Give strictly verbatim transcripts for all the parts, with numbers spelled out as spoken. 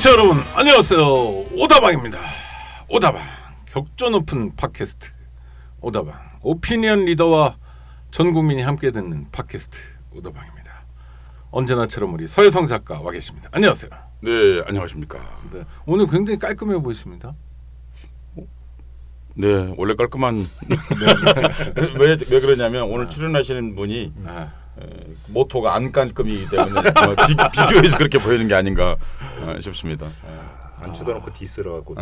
청취자 여러분 안녕하세요. 오다방입니다. 오다방 격조 높은 팟캐스트 오다방 오피니언 리더와 전 국민이 함께 듣는 팟캐스트 오다방입니다. 언제나처럼 우리 서혜성 작가 와 계십니다. 안녕하세요. 네, 안녕하십니까. 네, 오늘 굉장히 깔끔해 보이십니다. 네, 원래 깔끔한. 왜, 왜 그러냐면 오늘 출연하시는 분이 아. 에, 모토가 안 깔끔이기 때문에 비, 비교해서 그렇게 보이는 게 아닌가 어, 싶습니다. 안 쳐다놓고 디스라고.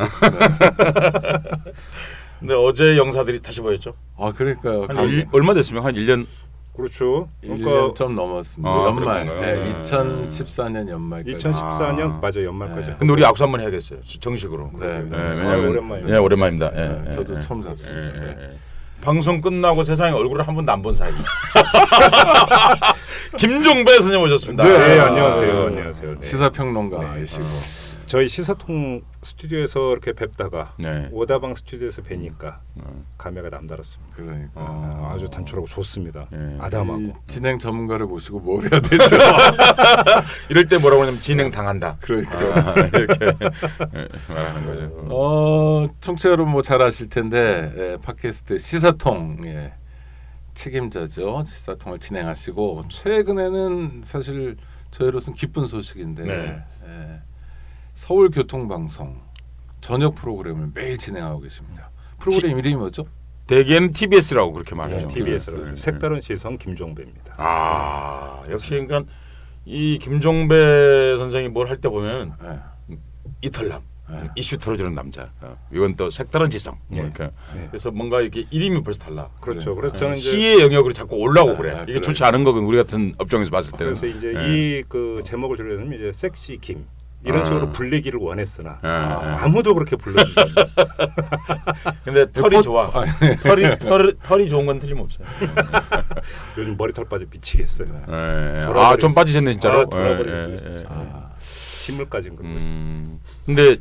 근데 어제 영사들이 다시 보였죠? 아, 그러니까요. 한 일, 얼마 됐으면 한 일 년. 그렇죠. 그러니까 일 년 좀 넘었습니다. 아, 연말. 네, 네. 이천십사 년 연말까지. 이천십사 년 아. 맞아 연말까지. 네. 근데 우리 악수 한번 해야겠어요. 정식으로. 네, 네. 네, 아, 왜냐면 오랜만이네. 네, 오랜만입니다. 네, 네, 네, 저도 네. 처음 잡습니다. 네, 네, 네. 네. 방송 끝나고 세상에 얼굴을 한 번도 안 본 사이. 김종배 선생님 오셨습니다. 네, 네, 안녕하세요. 안녕하세요. 네. 시사평론가이시고. 네. 저희 시사통 스튜디오에서 이렇게 뵙다가 네. 오다방 스튜디오에서 뵈니까 음. 감회가 남다릅습니다. 그러니까 아, 아주 단촐하고 좋습니다. 네. 아담하고. 이 진행 전문가를 모시고 뭘 해야 되죠? 이럴 때 뭐라고 하냐면 진행 당한다. 그러니까 아, 이렇게 네, 말하는 거죠. 어, 청취자 여러분 뭐 잘 아실 텐데 예, 팟캐스트 시사통 예, 책임자죠. 시사통을 진행하시고 최근에는 사실 저희로서는 기쁜 소식인데 네. 예, 서울교통방송 저녁 프로그램을 매일 진행하고 계십니다. 프로그램 이름이 뭐죠? 대개는 티비에스라고 그렇게 말해요. 네, 티비에스로 네. 색다른 시선 김종배입니다. 아, 역시 그러니까 이 김종배 선생이 뭘 할 때 보면 예. 이털남, 네. 이슈 털어주는 남자. 어, 이건 또 색다른 지성. 그러니까 네. 그래서 뭔가 이렇게 이름이 벌써 달라. 그렇죠. 그래. 그래서 저는 이제 시의 영역으로 자꾸 올라오고 그래. 아, 이게 그래. 좋지 않은 거군 우리 같은 업종에서 봤을 때는. 그래서 이제 네. 이 그 제목을 주려면 이제 섹시 김 이런 아. 식으로 불리기를 원했으나 네, 네. 아무도 그렇게 불러주지 않아요. 근데 털이 좋아. 털이 털, 털이 좋은 건 틀림없어요. 요즘 머리털 빠져 미치겠어요. 네. 아, 좀 빠지셨네 진짜로. 아, 돌아버리겠어요, 예, 예, 진짜. 예. 아, 식물까지는 그런 거지. 음, 근데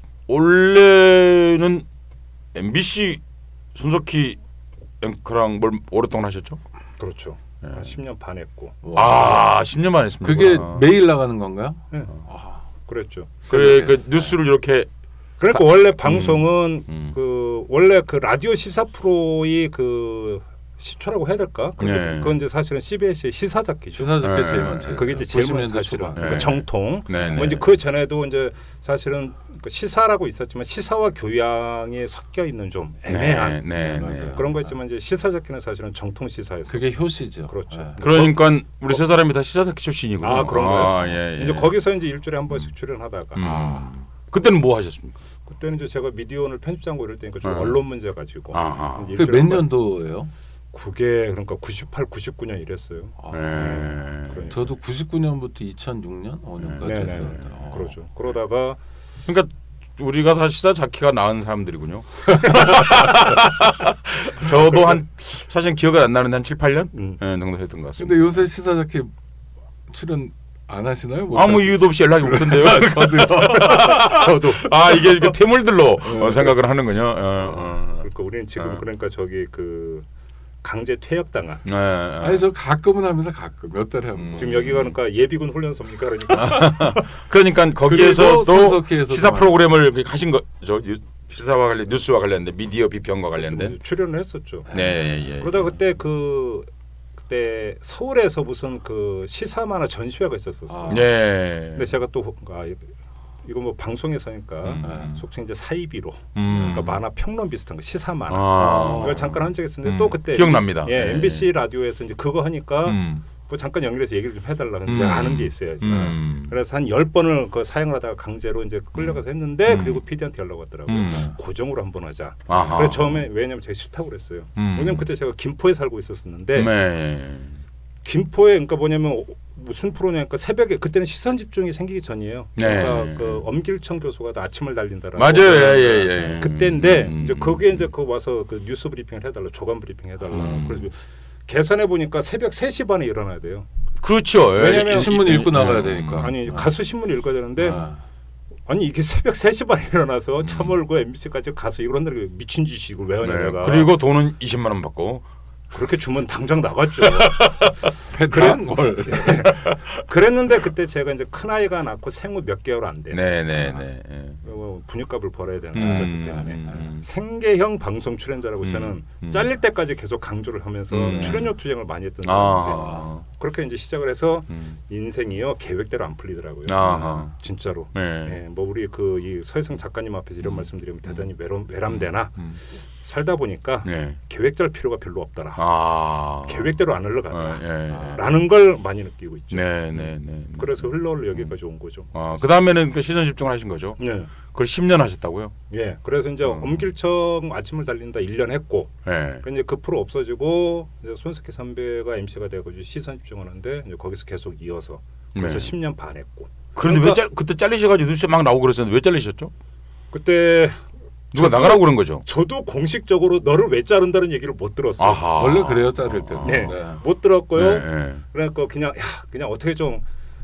원래는 엠비씨 손석희 앵커랑 뭘 오랫동안 하셨죠? 그렇죠. 네. 한 십 년 반 했고. 아, 십 년 만 했습니다. 그게 아. 매일 나가는 건가요? 네. 아, 그랬죠. 그래, 그 뉴스를 이렇게 그러니까 원래 방송은 음. 그 원래 그 라디오 시사 프로의 그 시초라고 해야 될까? 그게- 네. 그건 이제 사실은 씨비에스의 시사잡기죠. 시사잡기 네. 제일 먼저. 그게 이제 제일 먼저 구십 년대 사실은 초반. 그 정통. 네, 네. 뭐 이제 그 전에도 이제 사실은 그 시사라고 있었지만 시사와 교양이 섞여 있는 좀 애매한 네, 네, 맞아요. 네. 그런 거 있지만 이제 시사잡기는 사실은 정통 시사였어요. 그게 효시죠. 그렇죠. 예. 그러니까 우리 세 사람이 다 시사듣기 출신이군요. 아, 그런가요? 아, 예, 예. 이제 거기서 이제 일주일에 한 번씩 출연하다가 음. 아. 그때는 뭐 하셨습니까? 그때는 이제 제가 미디어오늘 편집장고 이럴 때니까 좀 네. 언론 문제 가지고 아, 이제 그게 일주일에 몇 한 번- 년도예요? 그게 그러니까 구십팔, 구십구 년 이랬어요. 아, 네. 그러니까. 저도 구십구 년부터 이천육 년, 오 년까지 네, 네, 했었는데. 네. 어. 그러죠. 그러다가 그러니까 우리가 다 시사잡기가 나은 사람들이군요. 저도 한 사실 기억은 안 나는데 한 칠, 팔 년 음. 네, 정도 했던 것 같습니다. 근데 요새 시사잡기 출연 안 하시나요? 못 아무 하시- 이유도 없이 연락이 오던데요. 저도요. 저도 아, 이게 그 태물들로 어, 생각을 하는군요. 어, 어. 그러니까 우리는 지금 어. 그러니까 저기 그 강제 퇴역당한 네, 아니 저 가끔은 합니다. 가끔 몇 달에 한 번. 음. 지금 여기가 그러니까 예비군 훈련소입니까 그러니까 그러니까 거기에서 그리고 또 손석희에서 시사 또 프로그램을 하신 거죠. 뉴- 시사와 관련 뉴스와 관련된 미디어 비평과 관련된. 출연을 했었죠. 네, 예. 그러다 그때 그 그때 서울에서 무슨 그 시사 만화 전시회가 있었었어요. 아. 네. 근데 제가 또 아, 이거 뭐 방송에서니까 음. 속칭 이제 사이비로 음. 그러니까 만화 평론 비슷한 거 시사 만화 아. 그걸 잠깐 한 적이 있었는데 음. 또 그때 기억납니다. 예, 네. 엠비씨 라디오에서 이제 그거 하니까 음. 뭐 잠깐 연결해서 얘기를 좀 해달라 근데 음. 아는 게 있어야지. 음. 그래서 한 열 번을 그 사용을 하다가 강제로 이제 끌려가서 했는데 음. 그리고 피디한테 연락 왔더라고요. 음. 고정으로 한번 하자. 아하. 그래서 처음에 왜냐면 제가 싫다고 그랬어요. 음. 왜냐면 그때 제가 김포에 살고 있었었는데 네. 김포에 그러니까 뭐냐면 무슨 프로냐니까 새벽에 그때는 시선 집중이 생기기 전이에요. 네. 그러니까 그 엄길청 교수가 다 아침을 달린다라고. 맞아요. 예, 예, 예. 그때인데 음. 이제 거기에 이제 그 와서 그 뉴스 브리핑을 해달라, 조간 브리핑 해달라. 음. 그래서 계산해 보니까 새벽 세 시 반에 일어나야 돼요. 그렇죠. 예. 왜냐면 신문 읽고 나가야 음. 되니까. 아니 아. 가서 신문 읽어야 되는데 아. 아니 이게 새벽 세 시 반에 일어나서 음. 차 몰고 엠비씨까지 가서 이런 데 미친 짓이고 왜 하냐 네. 내가. 그리고 돈은 이십만 원 받고. 그렇게 주면 당장 나갔죠. 그런 걸. 그랬는데 그때 제가 이제 큰 아이가 낳고 생후 몇 개월 안 돼요. 네네네. 아, 분유값을 벌어야 되는 음, 자녀이기 때문에 음. 생계형 방송 출연자라고 음, 저는 음. 잘릴 때까지 계속 강조를 하면서 음. 출연료 투쟁을 많이 했던 사람인데 아. 그렇게 이제 시작을 해서 음. 인생이요 계획대로 안 풀리더라고요. 아하. 진짜로. 네. 예, 뭐 우리 그 이 서혜성 작가님 앞에서 이런 음. 말씀드리면 대단히 외람, 외람되나 음. 살다 보니까 네. 계획 짤 필요가 별로 없더라. 아. 계획대로 안 흘러가더라. 어, 예, 예. 라는 걸 많이 느끼고 있죠. 네네네. 그래서 흘러 흘러 여기까지 온 거죠. 아, 그 다음에는 그 시선 집중을 하신 거죠? 네. 그걸 십 년 하셨다고요? 예. 그래서 이제 어. 엄길청 아침을 달린다 일 년 했고, 네. 그 이제 그 프로 없어지고 이제 손석희 선배가 엠씨가 돼가지고 시선 집중하는데 이제 거기서 계속 이어서 그래서 네. 십 년 반 했고. 그런데 그러니까 왜 짤, 그때 잘리셔가지고 뉴스 막 나오고 그랬었는데 왜 잘리셨죠? 그때 누가 저도, 나가라고 그런 거죠? 저도 공식적으로 너를 왜 자른다는 얘기를 못 들었어요. 아하. 원래 그래요 자를 때는. 네. 네. 못 들었고요. 네, 네. 그러니까 그냥 야 그냥 어떻게 좀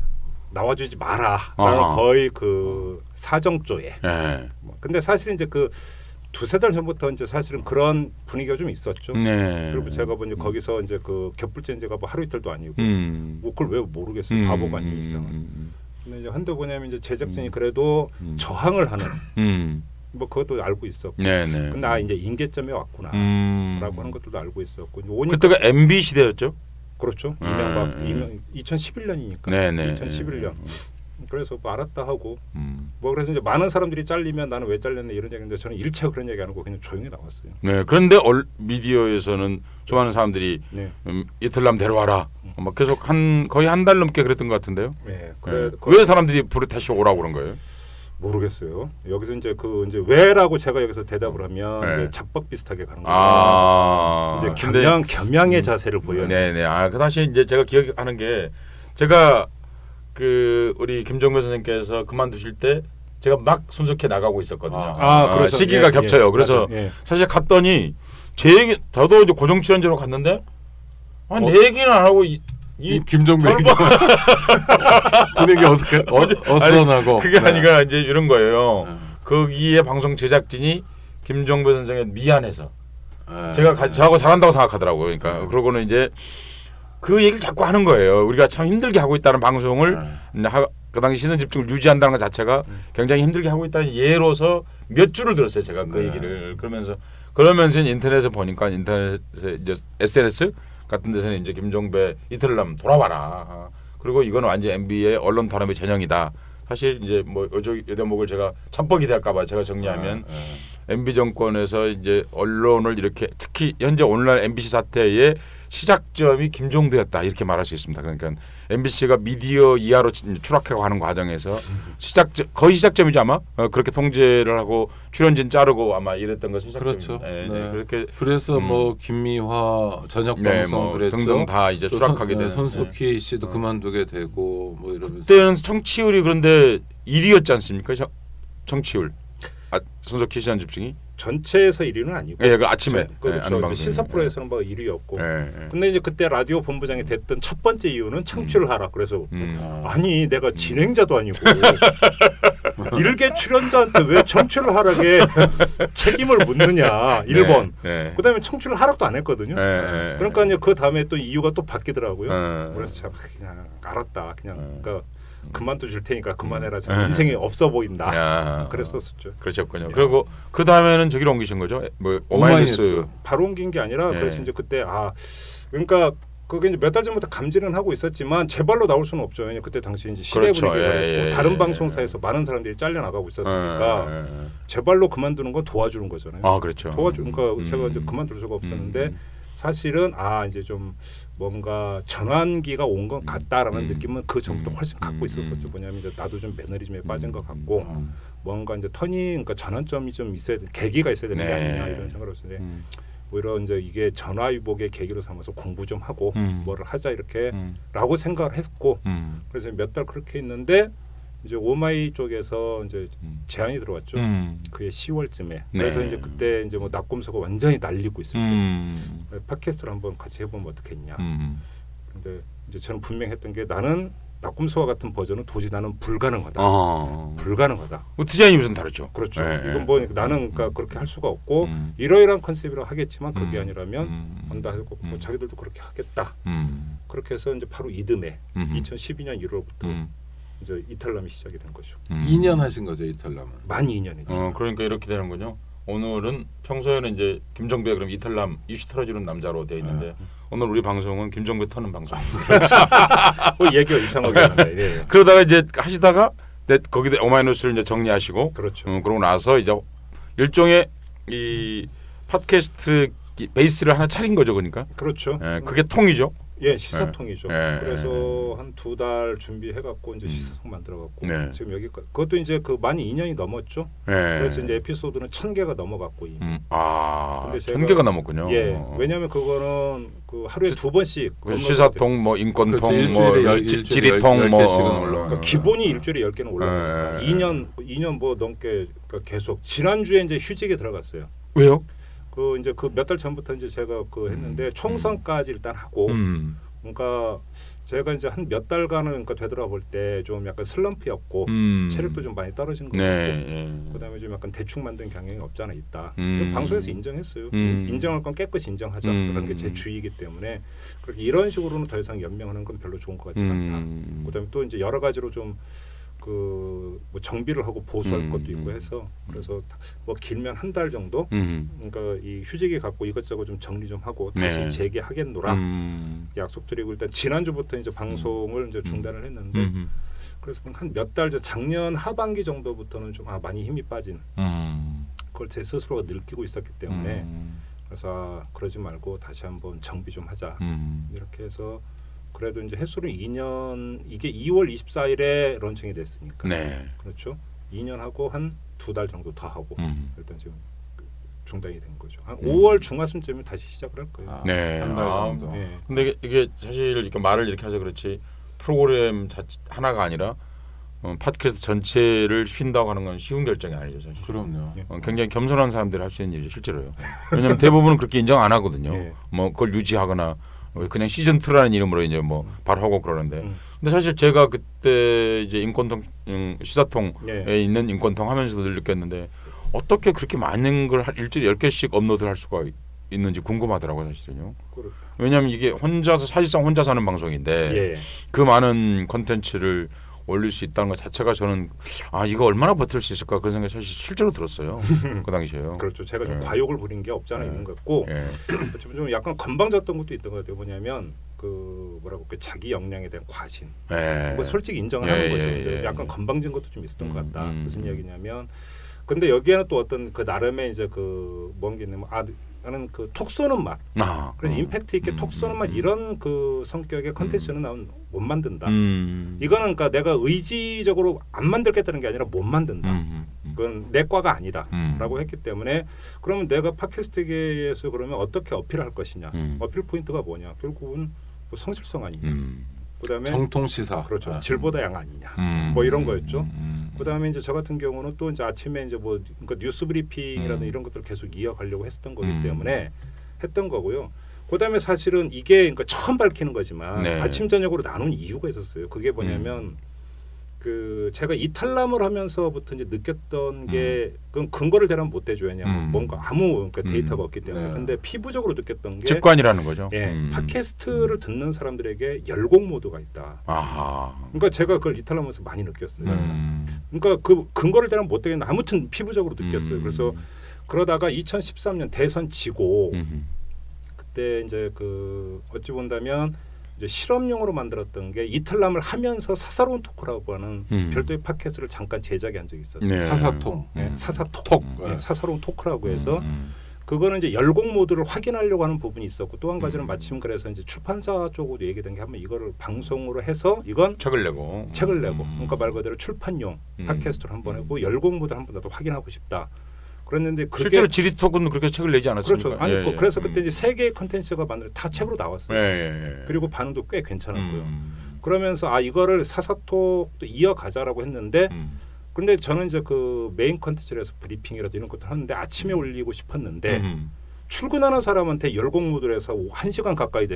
나와주지 마라. 아하. 나는 거의 그 사정조에. 네. 뭐, 근데 사실 이제 그 두세 달 전부터 이제 사실은 그런 분위기가 좀 있었죠. 네. 그리고 제가 뭐 이제 거기서 이제 그 겹불젠제가 뭐 하루 이틀도 아니고 음. 뭐 그걸 왜 모르겠어요. 음. 바보가 아닌 이상. 음. 근데 이제 한도 뭐냐면 이제 제작진이 그래도 음. 저항을 하는 음. 뭐 그것도 알고 있었고. 네네. 근데 아 이제 임계점에 왔구나. 음. 라고 하는 것들도 알고 있었고. 오니까 그때가 엠비 시대였죠? 그렇죠. 음. 이명박 음. 이명 이천십일 년이니까. 네네. 이천십일 년. 그래서 뭐 알았다 하고 음. 뭐 그래서 이제 많은 사람들이 잘리면 나는 왜 잘렸네 이런 얘기인데 저는 일체 그런 얘기 안 하고 그냥 조용히 나왔어요. 네. 그런데 얼, 미디어에서는 수많은 사람들이 네. 음, 이틀남 데려와라. 막 계속 한 거의 한 달 넘게 그랬던 것 같은데요. 네. 그래 네. 그- 왜 사람들이 불에 다시 오라고 그런 거예요? 모르겠어요. 여기서 이제 그 이제 왜라고 제가 여기서 대답을 하면 네. 이제 잡법 비슷하게 가는 거예요. 아. 이제 근데- 겸양 겸양의 자세를 보여요. 네네. 아, 그 사실 이제 제가 기억하는 게 제가 그 우리 김종배 선생님께서 그만두실 때 제가 막 손석희 나가고 있었거든요. 아, 아, 그래서- 시기가 예, 겹쳐요. 예, 그래서 맞아요. 예. 사실 갔더니 제 얘기 저도 이제 고정 출연자로 갔는데 아, 어? 내 얘기는 안 하고 이, 이 이 김종배 저를 분위기 어색해 어, 어수선하고. 그게 네. 아니라 이제 이런 거예요. 네. 거기에 방송 제작진이 김종배 선생에 미안해서 네. 제가 가, 저하고 잘한다고 생각하더라고요. 그러니까 네. 그러고는 이제 그 얘기를 자꾸 하는 거예요. 우리가 참 힘들게 하고 있다는 방송을 네. 하, 그 당시 시선 집중을 유지한다는 것 자체가 굉장히 힘들게 하고 있다는 예로서 몇 줄을 들었어요. 제가 그 네. 얘기를 그러면서 그러면서 인터넷에 보니까 인터넷에 이제 에스엔에스 같은 데서는 이제 김종배 이틀남 돌아와라. 그리고 이거는 완전 엠비의 언론 탄압의 전형이다. 사실 이제 뭐 이 대목을 제가 첩보기 될까봐 제가 정리하면 네. 엠비 정권에서 이제 언론을 이렇게 특히 현재 오늘날 엠비씨 사태의 시작점이 김종배였다 이렇게 말할 수 있습니다. 그러니까 엠비씨가 미디어 이하로 추락해가는 과정에서 시작 거의 시작점이지 아마 어, 그렇게 통제를 하고 출연진 자르고 아마 이랬던 것이 시작점입니다. 그렇죠. 네, 네. 네. 그렇게 그래서 음. 뭐 김미화 저녁 네, 방송 뭐 그랬죠. 등등 다 이제 또 추락하게 손- 되는. 손석희 씨도 그만두게 되고 뭐 이러면서. 그때는 청취율이 그런데 일 위였지 않습니까? 청- 청취율. 아, 손석희 시한 집중이. 전체에서 일 위는 아니고. 예, 그 아침에 저- 예, 그렇죠. 하는 이제 방송. 시사 프로에서는 뭐 일 위였고. 예, 예. 근데 이제 그때 라디오 본부장이 됐던 첫 번째 이유는 청취를 하라. 그래서 음. 아니 내가 진행자도 아니고 일개 출연자한테 왜 청취를 하라게 책임을 묻느냐. 일 번. 네, 네. 그다음에 청취를 하라도 안 했거든요. 네, 네. 그러니까 이제 그 다음에 또 이유가 또 바뀌더라고요. 네. 그래서 참 그냥 알았다. 그냥 네. 그러니까 그만둬 줄 테니까 그만해라. 참 인생이 없어 보인다. 야. 그랬었죠. 그러셨군요. 그리고 그 다음에는 저기로 옮기신 거죠? 뭐 오마이뉴스. 오마이뉴스. 바로 옮긴 게 아니라 네. 그래서 이제 그때 아 그러니까 그게 이제 몇 달 전부터 감지는 하고 있었지만 제 발로 나올 수는 없죠. 왜냐 그때 당시 이제 시대 그렇죠. 분위기가 예, 있고 예, 다른 예, 방송사에서 많은 사람들이 잘려 나가고 있었으니까 예, 예, 예. 제 발로 그만두는 건 도와주는 거잖아요. 아 그렇죠. 도와주 그러니까 음. 제가 이제 그만둘 수가 없었는데 음. 사실은 아 이제 좀 뭔가 전환기가 온 것 같다라는 음. 느낌은 그 전부터 음. 훨씬 갖고 음. 있었었죠. 뭐냐면 이제 나도 좀 매너리즘에 빠진 것 같고 음. 뭔가 이제 턴이 그러니까 전환점이 좀 있어야 돼, 계기가 있어야 되는 게 네. 아니냐 이런 생각을 했는데 음. 오히려 이제 이게 전화위복의 계기로 삼아서 공부 좀 하고 음. 뭐를 하자 이렇게라고 음. 생각을 했고 음. 그래서 몇 달 그렇게 있는데 이제 오마이 쪽에서 이제 음. 제안이 들어왔죠. 음. 그게 시월쯤에. 네. 그래서 이제 그때 이제 뭐 낙곰소가 완전히 날리고 있을 때 음. 팟캐스트를 한번 같이 해보면 어떻겠냐. 음. 근데 이제 저는 분명히 했던 게 나는 낙곰수와 같은 버전은 도저히 나는 불가능하다. 어. 불가능하다. 뭐 디자인이 무슨 다르죠. 그렇죠. 예, 이건 예. 뭐 나는 그러니까 그렇게 할 수가 없고 음. 이러이러한 컨셉이라고 하겠지만 그게 음. 아니라면 음. 한다 하고 뭐 음. 자기들도 그렇게 하겠다. 음. 그렇게 해서 이제 바로 이듬해 음. 이천십이 년 일월부터 음. 이제 이탈남이 시작이 된 거죠. 음. 이 년 하신 거죠 이탈남은. 만 이 년이죠. 어 그러니까 이렇게 되는 거죠. 오늘은 평소에는 이제 김정배 그럼 이탈남 이슈 털어주는 남자로 돼 있는데 네. 오늘 우리 방송은 김정배 터는 방송. 뭐 얘기가 이상하게 하는데. 예. 그러다가 이제 하시다가 네, 거기다 오마이뉴스를 이제 정리하시고 그렇죠. 음, 그러고 나서 이제 일종의 이 팟캐스트 베이스를 하나 차린 거죠, 그러니까. 그렇죠. 예, 그게 통이죠. 예, 시사통이죠. 예. 그래서 한 두 달 준비해갖고 이제 음. 시사통 만들어갖고 네. 지금 여기까지. 그것도 이제 그 만 이 년이 넘었죠. 예. 그래서 이제 에피소드는 천 개가 넘어갔고 이미. 음, 아, 근데 천 제가- 개가 넘었군요. 예, 어. 왜냐하면 그거는 그 하루에 두 번씩 그 업로드가 시사통, 뭐 인권통, 그렇지, 뭐 일주일에 열- 지- 일주일에 지리통, 열- 뭐 열 개씩은 어, 올라가요. 그러니까 기본이 일주일에 열 개는 올라가니까 예. 이 년 이 년 뭐 넘게 그러니까 계속 지난주에 이제 휴직에 들어갔어요. 왜요? 그 이제 그 몇 달 전부터 이제 제가 그 했는데 총선까지 일단 하고 음, 그러니까 제가 이제 한 몇 달간은 그러니까 되돌아볼 때 좀 약간 슬럼프였고 음. 체력도 좀 많이 떨어진 것 네. 같고 예. 그다음에 좀 약간 대충 만든 경향이 없지 않아 있다. 음. 방송에서 인정했어요. 음. 인정할 건 깨끗이 인정하자. 음. 그런 게 제 주의이기 때문에 그렇게 이런 식으로는 더 이상 연명하는 건 별로 좋은 것 같지 않다. 음. 그다음에 또 이제 여러 가지로 좀 그 뭐 정비를 하고 보수할 음. 것도 있고 해서 그래서 뭐 길면 한 달 정도 음. 그러니까 이 휴직이 갖고 이것저것 좀 정리 좀 하고 다시 네. 재개하겠노라 음. 약속드리고 일단 지난주부터 이제 방송을 이제 중단을 했는데 음. 그래서 한 몇 달 전 작년 하반기 정도부터는 좀 아 많이 힘이 빠진 음. 그걸 제 스스로가 느끼고 있었기 때문에 음. 그래서 아, 그러지 말고 다시 한번 정비 좀 하자 음. 이렇게 해서 그래도 이제 횟수는 이 년 이게 이월 이십사일에 런칭이 됐으니까 네. 그렇죠. 이 년 하고 한 두 달 정도 더 하고 음. 일단 지금 중단이 된 거죠. 한 음. 오월 중하순쯤에 다시 시작을 할 거예요. 아, 네. 한 달 아, 정도. 예. 근데 이게, 이게 사실 이렇게 말을 이렇게 하자 그렇지 프로그램 자체 하나가 아니라 어, 팟캐스트 전체를 쉰다고 하는 건 쉬운 결정이 아니죠. 사실. 그럼요. 예. 어, 굉장히 겸손한 사람들이 할 수 있는 일이죠, 실제로요. 왜냐하면 대부분은 그렇게 인정 안 하거든요. 예. 뭐 그걸 유지하거나 그냥 시즌 투라는 이름으로 이제 뭐 바로 하고 그러는데. 음. 근데 사실 제가 그때 이제 인권통 음, 시사통에 예. 있는 인권통 하면서도 늘 느꼈는데 어떻게 그렇게 많은 걸 한 일주일에 열 개씩 업로드를 할 수가 있는지 궁금하더라고요, 사실은요. 그렇- 왜냐하면 이게 혼자서 사실상 혼자 사는 방송인데 예. 그 많은 콘텐츠를 올릴 수 있다는 것 자체가 저는 아 이거 얼마나 버틸 수 있을까 그런 생각이 사실 실제로 들었어요. 그 당시에요. 그렇죠. 제가 좀 예. 과욕을 부린 게 없지 않아 예. 있는 것 같고 예. 어쩌면 좀 약간 건방졌던 것도 있던 것 같아요. 뭐냐면 그 뭐라고 그 자기 역량에 대한 과신. 예. 뭐 솔직히 인정을 예, 하는 거죠. 예, 근데 예, 약간 예. 건방진 것도 좀 있었던 것 음, 같다. 음, 무슨 음. 얘기냐면 근데 여기에는 또 어떤 그 나름의 이제 그 뭔 게 있냐면 아 나는 그 톡 쏘는 맛. 아, 그래서 어. 임팩트 있게 음, 톡 쏘는 맛 음, 이런 그 성격의 컨텐츠는 나는 못 만든다. 음. 이거는 그러니까 내가 의지적으로 안 만들겠다는 게 아니라 못 만든다. 음, 음, 그건 내 과가 아니다. 음. 라고 했기 때문에 그러면 내가 팟캐스트계에서 그러면 어떻게 어필할 것이냐. 음. 어필 포인트가 뭐냐. 결국은 뭐 성실성 아니냐. 음. 그다음에 정통 시사. 그렇죠. 아. 질보다 양 아니냐. 음. 뭐 이런 거였죠. 음. 그다음에 이제 저 같은 경우는 또 이제 아침에 이제 뭐 그러니까 뉴스 브리핑이라든 음. 이런 것들을 계속 이어가려고 했었던 거기 음. 때문에 했던 거고요. 그다음에 사실은 이게 그러니까 처음 밝히는 거지만 네. 아침 저녁으로 나눈 이유가 있었어요. 그게 뭐냐면 그 제가 이탈남을 하면서부터 이제 느꼈던 게 그건 근거를 대라면 못 대죠. 왜냐면 음. 뭔가 아무 그러니까 음. 데이터가 없기 때문에. 네. 근데 피부적으로 느꼈던 게 직관이라는 거죠. 예, 음. 팟캐스트를 듣는 사람들에게 열공 모드가 있다. 아하. 그러니까 제가 그걸 이탈하면서 많이 느꼈어요. 음. 그러니까 그 근거를 대라면 못 되겠는데 아무튼 피부적으로 느꼈어요. 음. 그래서 그러다가 이천십삼 년 대선 지고 음. 그때 이제 그 어찌 본다면 이제 실험용으로 만들었던 게 이탈남을 하면서 사사로운 토크라고 하는 음. 별도의 팟캐스트를 잠깐 제작한 적이 있었어요. 네. 사사통. 네, 음. 사사톡, 톡. 네, 네. 사사로운 토크라고 해서 음. 그거는 이제 열공 모드를 확인하려고 하는 부분이 있었고 또 한 가지는 음. 마침 그래서 이제 출판사 쪽으로 얘기된 게 한번 이거를 방송으로 해서 이건 책을 내고 책을 내고 음. 그러니까 말 그대로 출판용 음. 팟캐스트를 한번 음. 해고 열공 모드를 한번 나도 확인하고 싶다. 그랬는데 그게 실제로 지리톡은 그렇게 책을 내지 않았습니까? 그렇죠. 아니 예, 그- 예. 그래서 음. 그때 이제 세 개의 컨텐츠가 만들 다 책으로 나왔어요. 예, 예, 예. 그리고 반응도 꽤 괜찮았고요. 음. 그러면서 아 이거를 사사톡도 이어가자라고 했는데 음. 근데 저는 이제 그 메인 컨텐츠에서 브리핑이라도 이런 것도 하는데 아침에 올리고 싶었는데 음. 출근하는 사람한테 열공 모드로 해서 한 시간 가까이 되는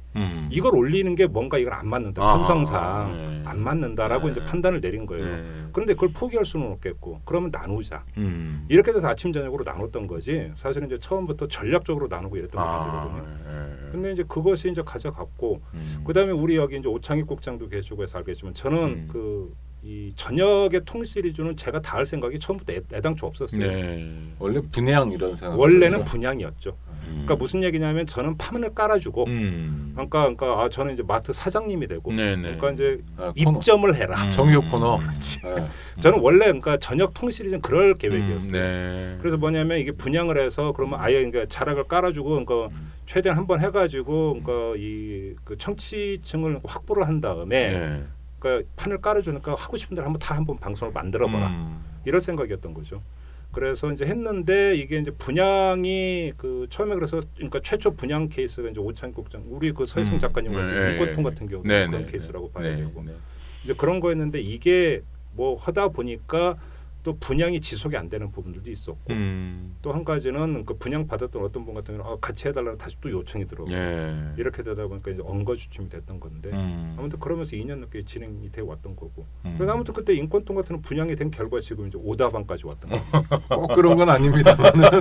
음. 이걸 올리는 게 뭔가 이건 안 맞는다. 아, 편성상 네. 안 맞는다라고 네. 이제 판단을 내린 거예요. 네. 그런데 그걸 포기할 수는 없겠고 그러면 나누자. 음. 이렇게 돼서 아침 저녁으로 나눴던 거지. 사실은 이제 처음부터 전략적으로 나누고 이랬던 아, 거거든요. 네. 근데 이제 그것이 이제 가져갔고 음. 그다음에 우리 여기 이제 오창익 국장도 계시고 해서 알겠지만 저는 음. 그 이 저녁의 통 시리즈는 제가 다 할 생각이 처음부터 애, 애당초 없었어요. 네. 원래 분양 이런 생각. 원래는 분양이었죠. 음. 그러니까 무슨 얘기냐면 저는 판을 깔아주고 음. 그러니까 그러니까 아 저는 이제 마트 사장님이 되고 네네. 그러니까 이제 아, 코너. 입점을 해라. 음. 정육 코너. 그렇지. 네. 저는 원래 그러니까 저녁 통 시리즈는 그럴 계획이었어요. 음. 네. 그래서 뭐냐면 이게 분양을 해서 그러면 아예 그러니까 자락을 깔아주고 그러니까 최대한 한번 해가지고 그러니까 이 그 청취층을 확보를 한 다음에 네. 그러니까 판을 깔아주니까 하고 싶은 대로 한번 다 한번 방송을 만들어봐라. 음. 이럴 생각이었던 거죠. 그래서 이제 했는데 이게 이제 분양이 그 처음에 그래서 그러니까 최초 분양 케이스가 이제 오창익 국장 우리 그 서희승 음. 작가님 같은 네. 인권통 같은 경우도 네. 그런 네. 케이스라고 봐야 네. 되고 네. 이제 그런 거였는데 이게 뭐 하다 보니까 또 분양이 지속이 안 되는 부분들도 있었고 음. 또 한 가지는 그 분양 받았던 어떤 분 같은 경우는 아, 같이 해달라고 다시 또 요청이 들어오고 예. 이렇게 되다 보니까 이제 엉거주춤이 됐던 건데 음. 아무튼 그러면서 이 년 넘게 진행이 돼 왔던 거고 음. 그래서 아무튼 그때 인권통 같은 건 분양이 된 결과 지금 이제 오다방까지 왔던 거예요. 꼭 그런 건 아닙니다만은.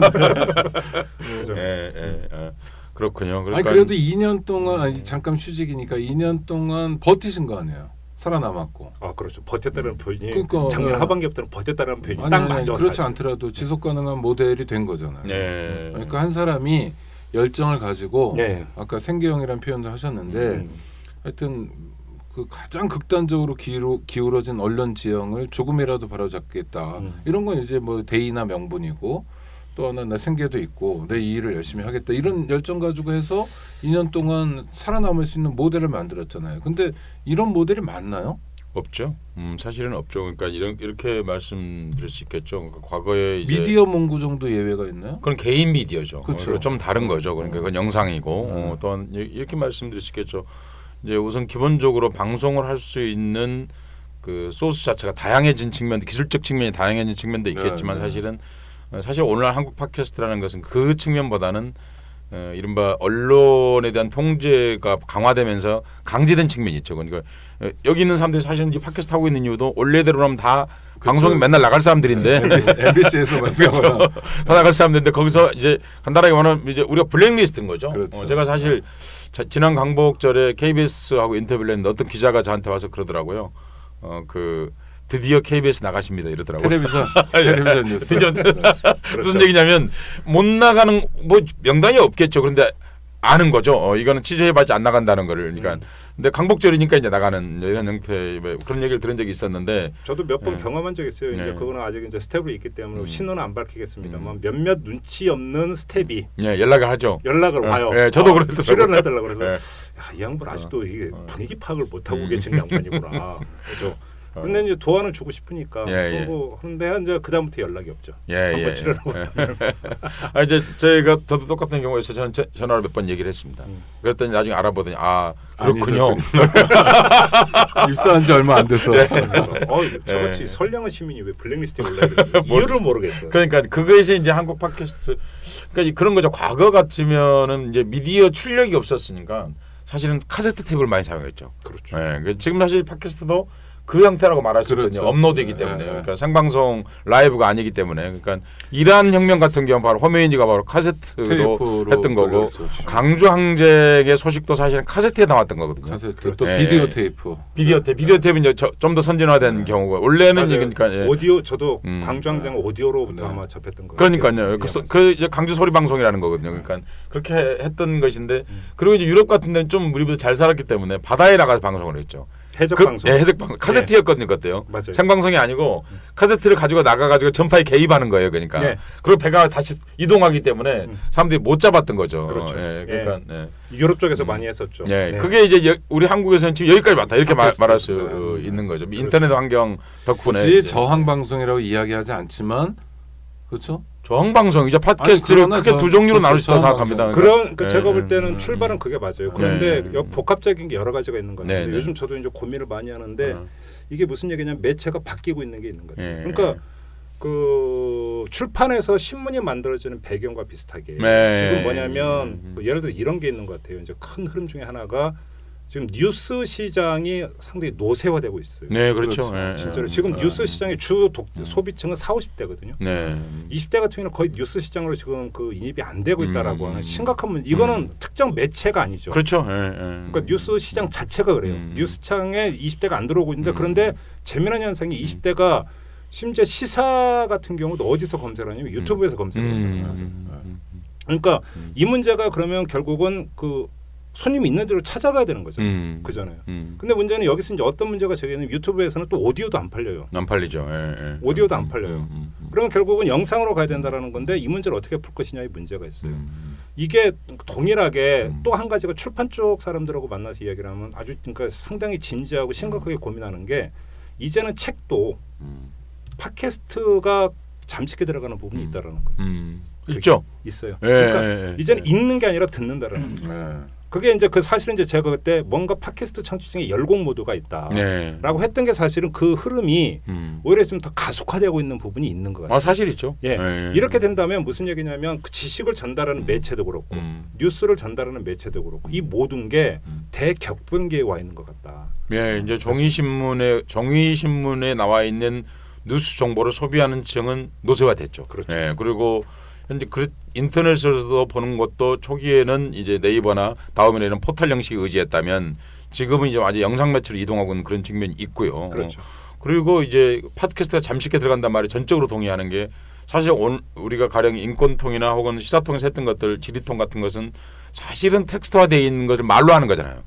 그래서 예, 예, 예. 그렇군요. 아니 그러니까 그래도 이 년 동안 아니, 잠깐 휴직이니까 이 년 동안 버티신 거 아니에요? 살아남았고. 아 그렇죠. 버텼다는 표현이 그러니까, 작년 네. 하반기부터는 버텼다는 표현이 아니, 딱 아니, 맞아. 그렇지 사실. 않더라도 지속 가능한 모델이 된 거잖아요. 네. 그러니까 한 사람이 열정을 가지고 네. 아까 생계형이라는 표현도 하셨는데 음. 하여튼 그 가장 극단적으로 기울어, 기울어진 언론 지형을 조금이라도 바로잡겠다. 음. 이런 건 이제 뭐 대의나 명분이고 또 하나 나 생계도 있고 내 이 일을 열심히 하겠다. 이런 열정 가지고 해서 이 년 동안 살아남을 수 있는 모델을 만들었잖아요. 근데 이런 모델이 맞나요? 없죠. 음, 사실은 없죠. 그러니까 이런 이렇게 말씀드릴 수 있겠죠. 그러니까 과거에 이제 미디어 문구 정도 예외가 있나요? 그건 개인 미디어죠. 그쵸. 어, 좀 다른 거죠. 그러니까 그건 영상이고 어, 또한 이렇게 말씀드릴 수 있겠죠. 이제 우선 기본적으로 방송을 할 수 있는 그 소스 자체가 다양해진 측면, 기술적 측면이 다양해진 측면도 있겠지만 네, 네. 사실은 사실 오늘날 한국 팟캐스트라는 것은 그 측면보다는 어, 이른바 언론에 대한 통제가 강화되면서 강제된 측면이 있죠. 그러니까 어, 여기 있는 사람들이 사실은 이 팟캐스트 하고 있는 이유도 원래대로라면 다 방송에 맨날 나갈 사람들인데 엠비씨에서 그렇죠. 다 나갈 사람들인데 거기서 이제 간단하게 말하면 이제 우리가 블랙리스트인 거죠. 그렇죠. 어, 제가 사실 자, 지난 강복절에 케이비에스하고 인터뷰를 했는데 어떤 기자가 저한테 와서 그러더라고요. 어, 그 드디어 케이비에스 나가십니다 이러더라고요. 텔레비전 텔레비전 뉴스. 드디어 그렇죠. 무슨 얘기냐면 못 나가는 뭐 명단이 없겠죠. 그런데 아는 거죠. 어, 이거는 취재해봐지 안 나간다는 거를. 그러니까 음. 근데 강복절이니까 이제 나가는 이런 형태의 뭐 그런 얘기를 들은 적이 있었는데 저도 몇 번 네. 경험한 적이 있어요. 이제 네. 그거는 아직 이제 스텝으로 있기 때문에 음. 신호는 안 밝히겠습니다만 몇몇 눈치 없는 스텝이 예, 연락을 하죠. 연락을 어, 와요. 예, 저도 아, 그랬더라고요. 출연을 해달라고 그래서 예. 야, 이 양반 아직도 이게 어. 분위기 파악을 못 하고 음. 계신 양반이구나. 그렇죠. 근데 이제 도안은 주고 싶으니까 예, 예. 그러고 하는데 이제 그 다음부터 연락이 없죠. 예, 한번 예. 출연하고 아 이제 제가 저도 똑같은 경우에서 저는 제- 전화를 몇 번 얘기를 했습니다. 음. 그랬더니 나중에 알아보더니 아 그렇군요. 입사한 지 얼마 안 돼서. 어, 저같이 예. 선량한 시민이 왜 블랙리스트에 올라 있는지 이유를 모르겠어요. 그러니까 그것이 이제 한국 팟캐스트 그러니까 그런 거죠. 과거 같으면은 이제 미디어 출력이 없었으니까 사실은 카세트 테이프를 많이 사용했죠. 그렇죠. 예, 그 지금 사실 팟캐스트도 그 형태라고 말할 수 있거든요. 그렇죠. 업로드이기 네, 때문에 네. 그러니까 생방송 라이브가 아니기 때문에 그러니까 이란 혁명 같은 경우 바로 허메인이가 바로 카세트로 테이프로 했던 거고 돌렸었죠. 강주 항쟁의 소식도 사실은 카세트에 담았던 거거든요. 카세트 또 예. 비디오 테이프. 비디오 테이프, 비디오 테이프는 좀 더 선진화된 네. 경우가 원래는 맞아요. 그러니까 예. 오디오 저도 음. 광주항쟁 오디오로부터 네. 아마 접했던 거예요. 그러니까요. 그, 소- 그 이제 강주 소리 방송이라는 거거든요. 그러니까 그렇게 했던 것인데 음. 그리고 이제 유럽 같은 데는 좀 우리보다 잘 살았기 때문에 바다에 나가서 방송을 했죠. 해적 그, 방송. 예, 해적 방송. 카세트였거든요, 그때요. 맞아요. 생방송이 아니고 카세트를 가지고 나가 가지고 전파에 개입하는 거예요, 그러니까. 네. 그리고 배가 다시 이동하기 때문에 음. 사람들이 못 잡았던 거죠. 그렇죠. 예, 그러니까 예. 유럽 쪽에서 음. 많이 했었죠. 예, 네. 그게 이제 여- 우리 한국에서는 지금 여기까지 왔다 이렇게 말, 팟캐스트. 말할 수 네. 어, 있는 거죠. 인터넷 환경 덕분에 굳이 이제. 저항 방송이라고 이야기하지 않지만 그렇죠? 저항 방송이죠. 팟캐스트를 아니, 그러나 크게 저- 두 종류로 그렇죠. 나눌 수 있다고 저항 생각합니다. 그런 그 예, 제가 볼 예. 때는 음. 출발은 그게 맞아요. 그런데 네. 여- 복합적인 게 여러 가지가 있는 건데 네, 네. 요즘 저도 이제 고민을 많이 하는데 어. 이게 무슨 얘기냐면 매체가 바뀌고 있는 게 있는 거예요. 예. 그러니까 그 출판에서 신문이 만들어지는 배경과 비슷하게 네. 지금 뭐냐면 음. 뭐 예를 들어 이런 게 있는 것 같아요. 이제 큰 흐름 중에 하나가 지금 뉴스 시장이 상당히 노쇠화되고 있어요. 네, 그렇죠. 그렇죠. 네, 진짜로 네. 지금 네. 뉴스 시장의 주 독, 소비층은 사오십 대거든요. 네. 이십 대 같은 경우는 거의 뉴스 시장으로 지금 그 인입이 안 되고 있다라고 음. 하는 심각한 문제. 이거는 음. 특정 매체가 아니죠. 그렇죠. 네, 네. 그러니까 뉴스 시장 자체가 그래요. 음. 뉴스 시장에 이십 대가 안 들어오고 있는데 음. 그런데 재미난 현상이 이십 대가 심지어 시사 같은 경우도 어디서 검색을 하냐면 유튜브에서 검색을 한다는 거죠. 음. 그러니까 음. 이 문제가 그러면 결국은 그 손님이 있는 대로 찾아가야 되는 거죠. 음. 그잖아요. 음. 근데 문제는 여기서 이제 어떤 문제가 제기되는 유튜브에서는 또 오디오도 안 팔려요. 안 팔리죠. 예, 예. 오디오도 안 음, 팔려요. 음, 음, 그러면 결국은 영상으로 가야 된다라는 건데 이 문제를 어떻게 풀 것이냐의 문제가 있어요. 음. 이게 동일하게 음. 또 한 가지가 출판 쪽 사람들하고 만나서 이야기를 하면 아주 그러니까 상당히 진지하고 심각하게 고민하는 게 이제는 책도 음. 팟캐스트가 잠식해 들어가는 부분이 음. 있다라는 거예요. 음. 있죠. 있어요. 예, 그러니까 예, 예. 이제는 읽는 게 아니라 듣는다라는 거죠. 네. 그게 이제 그 사실은 이제 제가 그때 뭔가 팟캐스트 창출 중에 열공 모드가 있다라고 네. 했던 게 사실은 그 흐름이 음. 오히려 좀 더 가속화되고 있는 부분이 있는 것 같아요. 아 사실이죠. 예. 예. 이렇게 된다면 무슨 얘기냐면 그 지식을 전달하는 매체도 그렇고 음. 뉴스를 전달하는 매체도 그렇고 이 모든 게 음. 대격변기에 와 있는 것 같다. 예, 이제 종이 신문에 종이 신문에 나와 있는 뉴스 정보를 소비하는 층은 노쇠화됐죠. 그렇죠. 예, 그리고 현재 그 인터넷에서도 보는 것도 초기에는 이제 네이버나 다음에는 포털 형식에 의지했다면 지금은 이제 아주 영상 매체로 이동하고 있는 그런 측면이 있고요. 그렇죠. 그리고 이제 팟캐스트가 잠식해 들어간단 말이 전적으로 동의하는 게 사실 온 우리가 가령 인권통이나 혹은 시사통에서 했던 것들 지리통 같은 것은 사실은 텍스트화되어 있는 것을 말로 하는 거잖아요.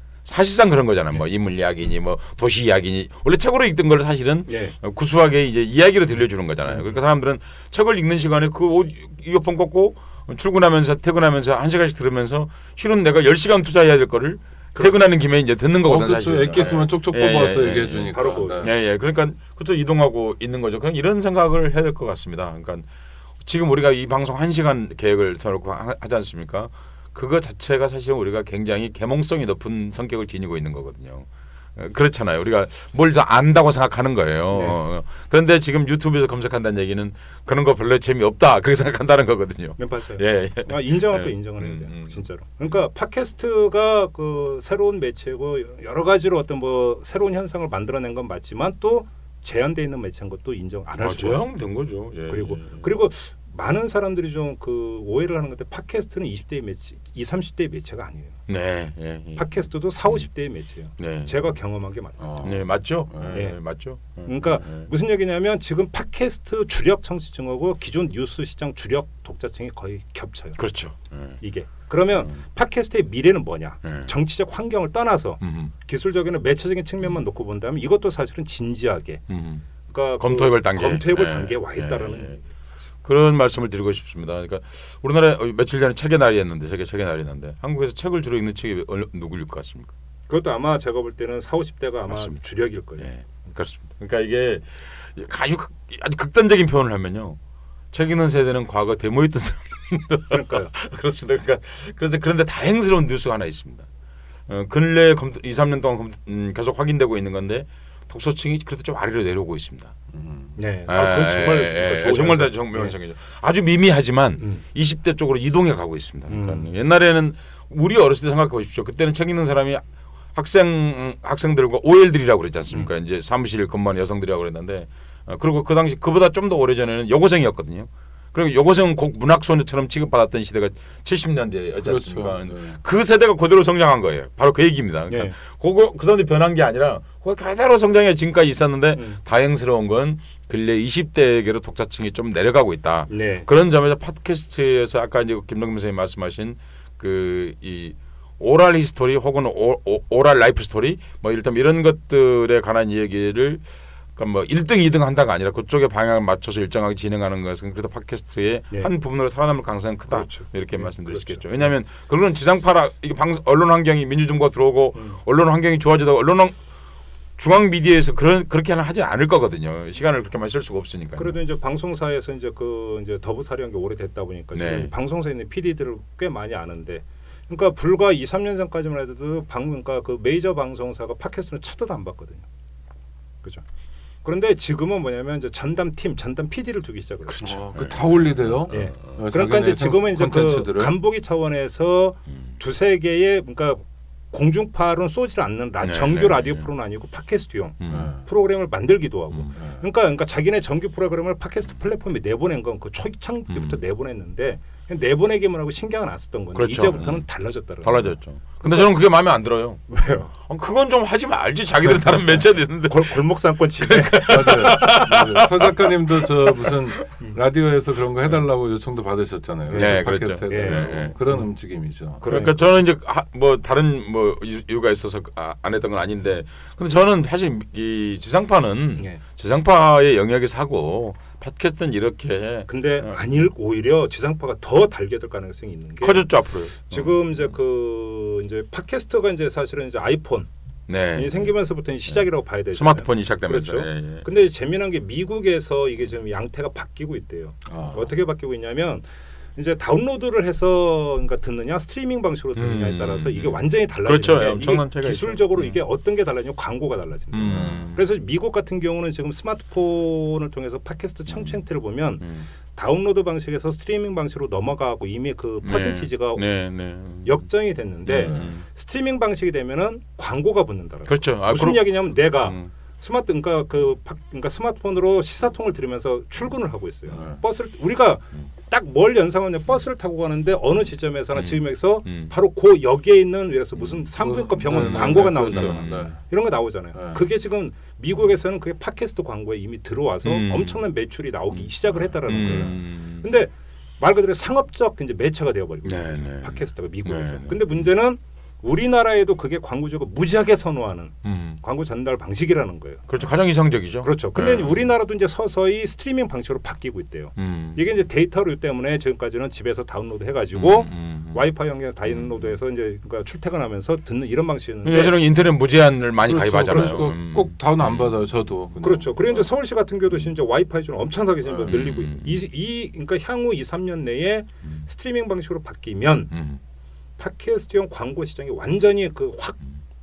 사실상 그런 거잖아요. 네. 뭐 인물 이야기니 뭐 도시 이야기니 원래 책으로 읽던 걸 사실은 예. 구수하게 이제 이야기로 들려주는 거잖아요. 그러니까 사람들은 책을 읽는 시간에 그 이어폰 꽂고 출근하면서 퇴근하면서 한 시간씩 들으면서 실은 내가 열 시간 투자해야 될 거를 퇴근하는 김에 이제 듣는 거거든. 어, 그렇죠. 사실. 액기스만 쪽쪽 예, 뽑아서 예, 예, 얘기해 예. 주니까. 바로 그거죠. 네. 예, 예. 그러니까 그것도 이동하고 있는 거죠. 그냥 이런 생각을 해야 될 것 같습니다. 그러니까 지금 우리가 이 방송 한 시간 계획을 써놓고 하지 않습니까? 그거 자체가 사실은 우리가 굉장히 계몽성이 높은 성격을 지니고 있는 거거든요. 그렇잖아요. 우리가 뭘 더 안다고 생각하는 거예요. 네. 그런데 지금 유튜브에서 검색한다는 얘기는 그런 거 별로 재미없다 그렇게 생각한다는 거거든요. 네, 맞아요. 예, 예. 아, 인정할 거 예. 인정을 해야 돼요. 음, 음. 진짜로. 그러니까 팟캐스트가 그 새로운 매체고 여러 가지로 어떤 뭐 새로운 현상을 만들어낸 건 맞지만 또 제한돼 있는 매체인 것도 인정 안 할 아, 수가 없어요. 된 거죠. 예, 그리고 예. 그리고 많은 사람들이 좀 그 오해를 하는 건데 팟캐스트는 이십 대의 매체, 이십, 삼십 대의 매체가 아니에요. 네, 예, 예. 팟캐스트도 사십, 오십 대의 매체예요. 네. 제가 경험한 게 맞아요. 어. 네, 맞죠. 예. 예, 맞죠. 예, 그러니까 예. 무슨 얘기냐면 지금 팟캐스트 주력 청취층하고 기존 뉴스 시장 주력 독자층이 거의 겹쳐요. 그렇죠. 예. 이게 그러면 팟캐스트의 미래는 뭐냐? 예. 정치적 환경을 떠나서 음, 기술적인 매체적인 측면만 놓고 본다면 이것도 사실은 진지하게 음. 그러니까 검토해볼 그 단계. 검토해볼 예. 단계에 와 있다라는 예, 예. 그런 말씀을 드리고 싶습니다. 그러니까 우리나라에 며칠 전에 책의 날이었는데 세계 책의 날이었는데 한국에서 책을 주로 읽는 책이 누구일 것 같습니까? 그것도 아마 제가 볼 때는 사십, 오십 대가 아마 맞습니다. 주력일 거예요. 예, 그렇습니다. 그러니까 이게 아주 극- 아주 극단적인 표현을 하면요, 책 읽는 세대는 과거 데모했던 사람. 그러니까요. 그렇습니다. 그러니까 그래서 그런데 다행스러운 뉴스가 하나 있습니다. 어, 근래 검토, 이, 삼 년 동안 검토, 음, 계속 확인되고 있는 건데 독서층이 그래도 좀 아래로 내려오고 있습니다. 네. 아, 그건 정말 예, 예, 좋은 정말 다 현상. 정말 네. 현상이죠. 아주 미미하지만 음. 이십 대 쪽으로 이동해 가고 있습니다. 그러니까 음. 옛날에는 우리 어렸을 때 생각해 보십시오. 그때는 책 읽는 사람이 학생 학생들과 오엘들이라고 그랬지 않습니까? 음. 이제 사무실 근무하는 여성들이라고 그랬는데 어, 그리고 그 당시 그보다 좀 더 오래 전에는 여고생이었거든요. 그리고 여고생은 꼭 문학소녀처럼 취급받았던 시대가 칠십 년대였지 그렇죠. 않습니까? 네. 그 세대가 그대로 성장한 거예요. 바로 그 얘기입니다. 그러니까 네. 그거 그 사람들이 변한 게 아니라 그거 그대로 성장해 지금까지 있었는데 음. 다행스러운 건 근래 이십 대에게로 독자층이 좀 내려가고 있다. 네. 그런 점에서 팟캐스트에서 아까 이제 김동균 선생님 말씀하신 그 이 오랄 히스토리 혹은 오, 오, 오랄 라이프 스토리 뭐 이를테면 이런 것들에 관한 얘기를 그러니까 뭐 일 등, 이 등 한다가 아니라 그쪽에 방향을 맞춰서 일정하게 진행하는 것은 그래도 팟캐스트의 네. 한 부분으로 살아남을 가능성이 크다. 그렇죠. 이렇게 네, 말씀드릴 수 그렇죠. 있겠죠. 왜냐하면 그거는 지상파라 이게 방 언론 환경이 민주정부가 들어오고 음. 언론 환경이 좋아지다가 언론 환- 중앙 미디어에서 그런 그렇게는 하지 않을 거거든요. 시간을 그렇게 많이 쓸 수가 없으니까. 그래도 이제 방송사에서 이제 그 이제 더부사령한 게 오래됐다 보니까 네. 지금 방송사에 있는 피디들을 꽤 많이 아는데, 그러니까 불과 이, 삼 년 전까지만 해도 방 그러니까 그 메이저 방송사가 팟캐스트는 쳐다도 안 봤거든요. 그죠? 그런데 지금은 뭐냐면 이제 전담 팀, 전담 피디를 두기 시작을 했죠. 그렇죠. 어, 다 올리대요. 예. 어, 그러니까 이제 지금은 이제 그 콘텐츠들을. 간보기 차원에서 음. 두세 개의 그러니까 공중파로는 쏘질 않는 라, 네, 정규 네, 라디오 네. 프로는 아니고 팟캐스트용 음. 프로그램을 만들기도 하고. 음. 그러니까 그러니까 자기네 정규 프로그램을 팟캐스트 플랫폼에 내보낸 건 그 초창기부터 음. 내보냈는데 내보내기만 하고 신경을 안 썼던 건데 그렇죠. 이제부터는 음. 달라졌다는 달라졌죠. 근데 저는 그게 마음에 안 들어요. 왜요? 어, 그건 좀 하지 말지. 자기들 다른 매체도 있는데. 골, 골목상권 지배. 맞아요. 맞아요. 서 작가님도 저 무슨 라디오에서 그런 거 해달라고 요청도 받으셨잖아요. 네, 팟캐스트 그렇죠. 해달라고. 예, 예. 그런 움직임이죠. 그러니까 저는 이제 하, 뭐 다른 뭐 이유- 이유가 있어서 아, 안 했던 건 아닌데, 근데 저는 사실 이 지상파는 예. 지상파의 영역에서 하고 팟캐스트는 이렇게 근데 어. 아닐 오히려 지상파가 더 달겨들 가능성이 있는 게 커졌죠 앞으로. 지금 이제 그 이제 팟캐스트가 이제 사실은 이제 아이폰이 네. 생기면서부터 시작이라고 봐야 되죠. 스마트폰이 시작되면서. 그렇죠. 예, 예. 근데 재미난 게 미국에서 이게 지금 양태가 바뀌고 있대요. 아. 어떻게 바뀌고 있냐면 이제 다운로드를 해서 그러니까 듣느냐 스트리밍 방식으로 듣느냐에 음. 따라서 이게 완전히 달라지는 그렇죠. 게 엄청난 이게 차이가 기술적으로 있죠. 이게 어떤 게 달라지냐면 광고가 달라진다. 음. 그래서 미국 같은 경우는 지금 스마트폰을 통해서 팟캐스트 청취 행태를 보면 음. 다운로드 방식에서 스트리밍 방식으로 넘어가고 이미 그 네. 퍼센티지가 네, 네. 역정이 됐는데 음. 스트리밍 방식이 되면은 광고가 붙는다라고. 그렇죠. 아, 무슨 그럼- 이야기냐면 내가 음. 스마트 그러니까 그 파- 그러니까 스마트폰으로 시사통을 들으면서 출근을 하고 있어요. 네. 버스를 우리가 딱 뭘 연상하냐 버스를 타고 가는데 어느 지점에서나 음. 지금 여기서 음. 바로 그 역에 있는 그래서 무슨 산부인과 병원 네, 네, 광고가 네, 나온다. 그렇죠. 네. 이런 거 나오잖아요. 네. 그게 지금 미국에서는 그게 팟캐스트 광고에 이미 들어와서 음. 엄청난 매출이 나오기 시작을 했다라는 거예요. 음. 근데 말 그대로 상업적 이제 매체가 되어버리고 네, 있어요. 네. 팟캐스트가 미국에서. 네, 네. 근데 문제는 우리나라에도 그게 광고주가 무지하게 선호하는 음. 광고 전달 방식이라는 거예요. 그렇죠. 가장 이상적이죠. 그렇죠. 근데 네. 우리나라도 이제 서서히 스트리밍 방식으로 바뀌고 있대요. 음. 이게 이제 데이터류 때문에 지금까지는 집에서 다운로드 해가지고 음, 음, 음. 와이파이 연결해서 다운로드해서 이제 그러니까 출퇴근하면서 듣는 이런 방식이었는데 예전에 인터넷 무제한을 많이 그렇죠. 가입하잖아요. 그렇죠. 음. 꼭 다운 안 받아요. 저도. 그냥. 그렇죠. 그리고 이제 서울시 같은 경우도 진짜 와이파이 좀 엄청나게 지금 음. 늘리고 있고 이, 이 그러니까 향후 이, 삼 년 내에 스트리밍 방식으로 바뀌면 음. 팟캐스트용 광고 시장이 완전히 그 확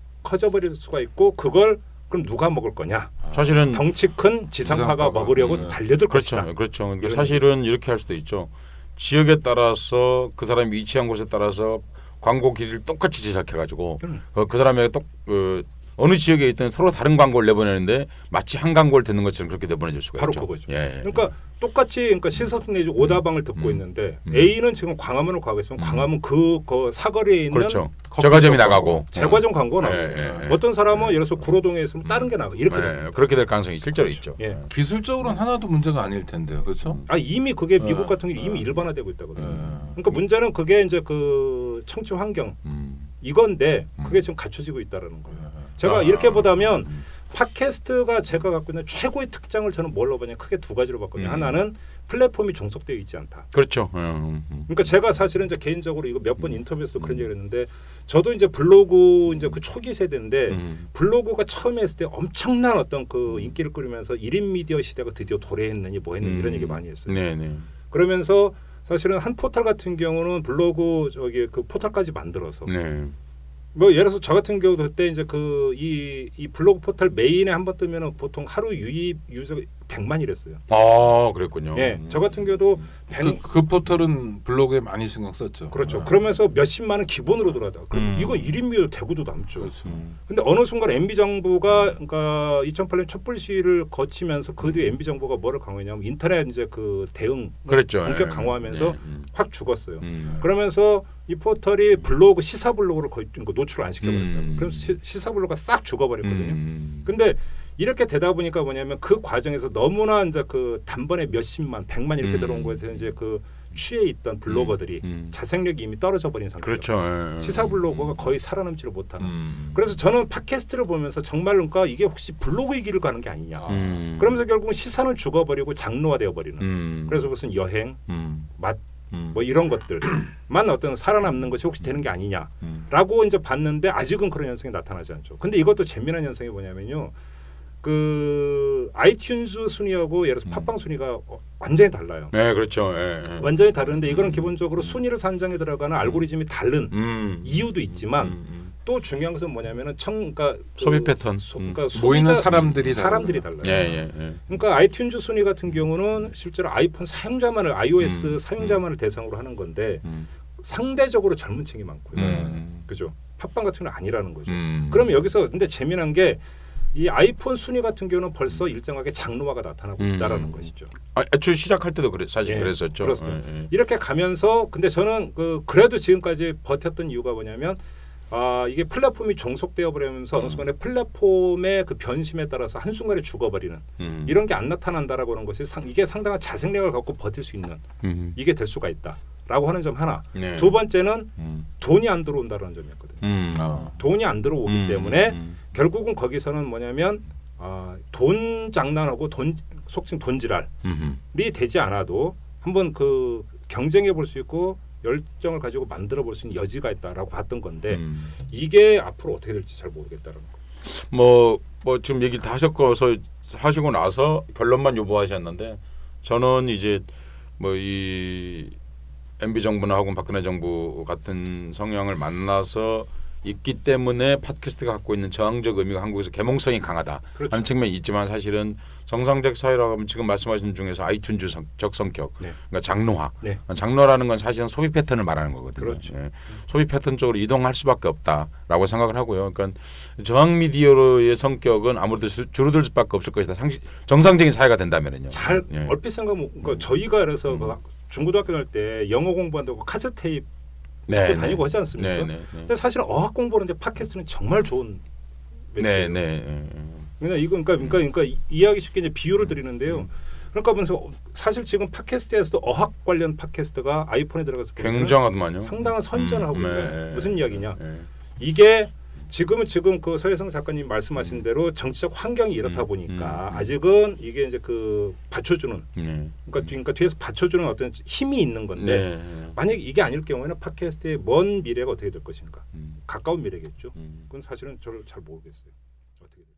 커져버릴 수가 있고 그걸 그럼 누가 먹을 거냐? 사실은 덩치 큰 지상파가 지상파가, 먹으려고 네. 달려들 그렇죠. 것이다. 그렇죠. 그러니까 이런 사실은 이렇게 할 수도 있죠. 지역에 따라서 그 사람이 위치한 곳에 따라서 광고 길이를 똑같이 제작해가지고 음. 그, 그 사람의 똑 그, 어느 지역에 있든 서로 다른 광고를 내보내는데 마치 한 광고를 듣는 것처럼 그렇게 내보내줄 수가 바로 있죠. 그거죠. 예. 그러니까 똑같이 그러니까 시사통 내지 오다방을 듣고 음. 있는데 음. A는 지금 광화문을 가고 있으면 음. 광화문 그, 그 사거리에 있는 그렇죠. 저가점이 나가고 제과점 광고가 예, 나오고 예, 예. 어떤 사람은 예를 들어서 구로동에 있으면 다른 게 나가 이렇게 예, 됩니다. 그렇게 될 가능성이 실제로 있죠. 예. 기술적으로는 하나도 문제가 아닐 텐데요. 그렇죠? 아 이미 그게 미국 어, 같은 경우 이미 어. 일반화되고 있다거든요. 예. 그러니까 문제는 그게 이제 그 청취 환경 음. 이건데 그게 음. 지금 갖춰지고 있다라는 거예요. 예. 제가 아. 이렇게 보다면 팟캐스트가 제가 갖고 있는 최고의 특장을 저는 뭘로 보냐 크게 두 가지로 봤거든요. 음. 하나는 플랫폼이 종속되어 있지 않다. 그렇죠. 음, 음. 그러니까 제가 사실은 이제 개인적으로 이거 몇 번 인터뷰에서도 그런 얘기를 했는데 저도 이제 블로그 이제 그 초기 세대인데 음. 블로그가 처음에 했을 때 엄청난 어떤 그 인기를 끌면서 일 인 미디어 시대가 드디어 도래했느니 뭐 했느니 이런 얘기 많이 했어요. 네, 네. 그러면서 사실은 한 포털 같은 경우는 블로그 저기 그 포털까지 만들어서 네. 뭐 예를 들어서 저 같은 경우도 그때 이제 그 이 이 블로그 포털 메인에 한번 뜨면은 보통 하루 유입 유저 백만이랬어요. 아, 그랬군요. 예, 저 같은 경우도 백 그, 그 포털은 블로그에 많이 신경 썼죠. 그렇죠. 예. 그러면서 몇십만 원 기본으로 들어가다. 그럼 음. 이거 일 인 미디어 대구도 남죠. 그렇죠. 음. 근데 어느 순간 엠비 정부가 그러니까 이천팔 년 촛불 시위를 거치면서 그 뒤에 엠비 정부가 뭐를 강화했냐면 인터넷 이제 그 대응 그랬죠. 본격 예. 강화하면서 예. 음. 확 죽었어요. 음. 그러면서 이 포털이 블로그 시사 블로그를 거의 노출을 안 시켜버렸다고. 음. 그래서 시, 시사 블로그가 싹 죽어버렸거든요. 음. 근데 이렇게 되다 보니까 뭐냐면 그 과정에서 너무나 이제 그 단번에 몇십만, 백만 이렇게 음. 들어온 거에서 이제 그 취해 있던 블로거들이 음. 음. 자생력이 이미 떨어져 버린 상태죠. 그렇죠. 예. 시사 블로거가 거의 살아남지를 못하는. 음. 그래서 저는 팟캐스트를 보면서 정말 그러니까 이게 혹시 블로그의 길을 가는 게 아니냐. 음. 그러면서 결국은 시사는 죽어버리고 장르화되어 버리는. 음. 그래서 무슨 여행, 음. 맛, 음. 뭐 이런 것들만 어떤 살아남는 것이 혹시 되는 게 아니냐라고 음. 이제 봤는데 아직은 그런 현상이 나타나지 않죠. 근데 이것도 재미난 현상이 뭐냐면요. 그 아이튠즈 순위하고 예를 들어서 팟빵 순위가 완전히 달라요. 네, 그렇죠. 예. 예. 완전히 다른데 이거는 기본적으로 순위를 산정에 들어가는 알고리즘이 다른 음. 이유도 있지만 음. 또 중요한 것은 뭐냐면은 청, 그러니까 소비 그 패턴, 소, 음. 그러니까 모이는 소비자, 사람들이 사람들이 달라요. 예, 예, 예. 그러니까 아이튠즈 순위 같은 경우는 실제로 아이폰 사용자만을 iOS 음. 사용자만을 대상으로 하는 건데 음. 상대적으로 젊은 층이 많고요. 음. 그죠? 팟빵 같은 경우는 아니라는 거죠. 음. 그러면 여기서 근데 재미난 게 이 아이폰 순위 같은 경우는 벌써 일정하게 장로화가 나타나고 음. 있다라는 것이죠. 아, 저 시작할 때도 그래 사실 예, 그랬었죠. 그렇습니다. 예, 예. 이렇게 가면서 근데 저는 그 그래도 지금까지 버텼던 이유가 뭐냐면 아 이게 플랫폼이 종속되어 버리면서 어느 순간에 플랫폼의 그 변심에 따라서 한 순간에 죽어버리는 음. 이런 게 안 나타난다라고 하는 것이 상, 이게 상당한 자생력을 갖고 버틸 수 있는 음. 이게 될 수가 있다라고 하는 점 하나. 네. 두 번째는 음. 돈이 안 들어온다는 점이었거든요. 음. 어. 돈이 안 들어오기 음. 때문에 음. 결국은 거기서는 뭐냐면 아, 돈 장난하고 돈 속칭 돈지랄이 음. 되지 않아도 한번 그 경쟁해 볼 수 있고 열정을 가지고 만들어 볼 수 있는 여지가 있다라고 봤던 건데 음. 이게 앞으로 어떻게 될지 잘 모르겠다는 거. 뭐, 뭐 지금 얘기를 다 하셨고서 하시고 나서 결론만 요구하셨는데 저는 이제 뭐 이 엠비 정부나 혹은 박근혜 정부 같은 성향을 만나서 있기 때문에 팟캐스트가 갖고 있는 저항적 의미가 한국에서 계몽성이 강하다 그렇죠. 하는 측면이 있지만 사실은 정상적 사회라고 하면 지금 말씀하신 중에서 아이튠즈적 성격, 네. 그러니까 장로화. 네. 장로라는 건 사실은 소비 패턴을 말하는 거거든요. 그렇죠. 예. 소비 패턴 쪽으로 이동할 수밖에 없다라고 생각을 하고요. 그러니까 저항 미디어의 성격은 아무래도 줄어들 수밖에 없을 것이다. 상시, 정상적인 사회가 된다면은요. 잘 예. 얼핏 생각하면 그러니까 저희가 그래서 그 중고등학교 다닐 때 영어 공부한다고 카세트 테이프 네, 듣고 다니고 하지 않습니까? 네, 네, 네. 근데 사실은 어학 공부는 이제 팟캐스트는 정말 좋은 네, 매체예요. 네, 네. 그러니까 이거 그러니까 그러니까, 그러니까 이해하기 쉽게 이제 비유를 드리는데요. 그러니까 보면서 사실 지금 팟캐스트에서도 어학 관련 팟캐스트가 아이폰에 들어가서 보면 굉장하더만요. 상당한 선전을 음, 하고 있어요. 네. 무슨 이야기냐? 네. 이게 지금은 지금 그 서혜성 작가님 말씀하신 대로 정치적 환경이 이렇다 음, 보니까 음, 음. 아직은 이게 이제 그 받쳐주는 네. 그러니까, 뒤- 그러니까 뒤에서 받쳐주는 어떤 힘이 있는 건데 네. 만약 이게 아닐 경우에는 팟캐스트의 먼 미래가 어떻게 될 것인가? 음, 가까운 미래겠죠. 음. 그건 사실은 저를 잘 모르겠어요. 어떻게 될지.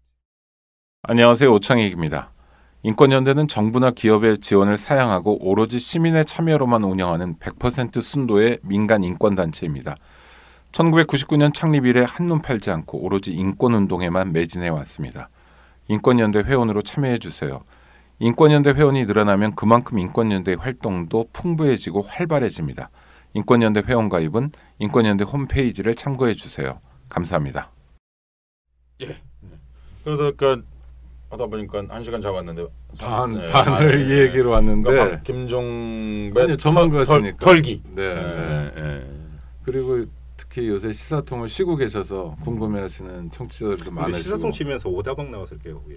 안녕하세요. 오창익입니다. 인권연대는 정부나 기업의 지원을 사양하고 오로지 시민의 참여로만 운영하는 백 퍼센트 순도의 민간 인권단체입니다. 천구백구십구 년 창립 이래 한눈 팔지 않고 오로지 인권운동에만 매진해 왔습니다. 인권연대 회원으로 참여해 주세요. 인권연대 회원이 늘어나면 그만큼 인권연대의 활동도 풍부해지고 활발해집니다. 인권연대 회원 가입은 인권연대 홈페이지를 참고해 주세요. 감사합니다. 예. 그러니까 하다 보니까 한 시간 잡았는데 반, 네, 반을 네, 이 얘기로 왔는데 그러니까 김종배 아니, 저만 털- 그렇습니까? 털기. 네, 네. 네, 네. 그리고 특히 요새 시사통을 쉬고 계셔서 궁금해하시는 청취자들도 근데 많으시고 시사통 치면서 오다방 나왔을 게요 오히려.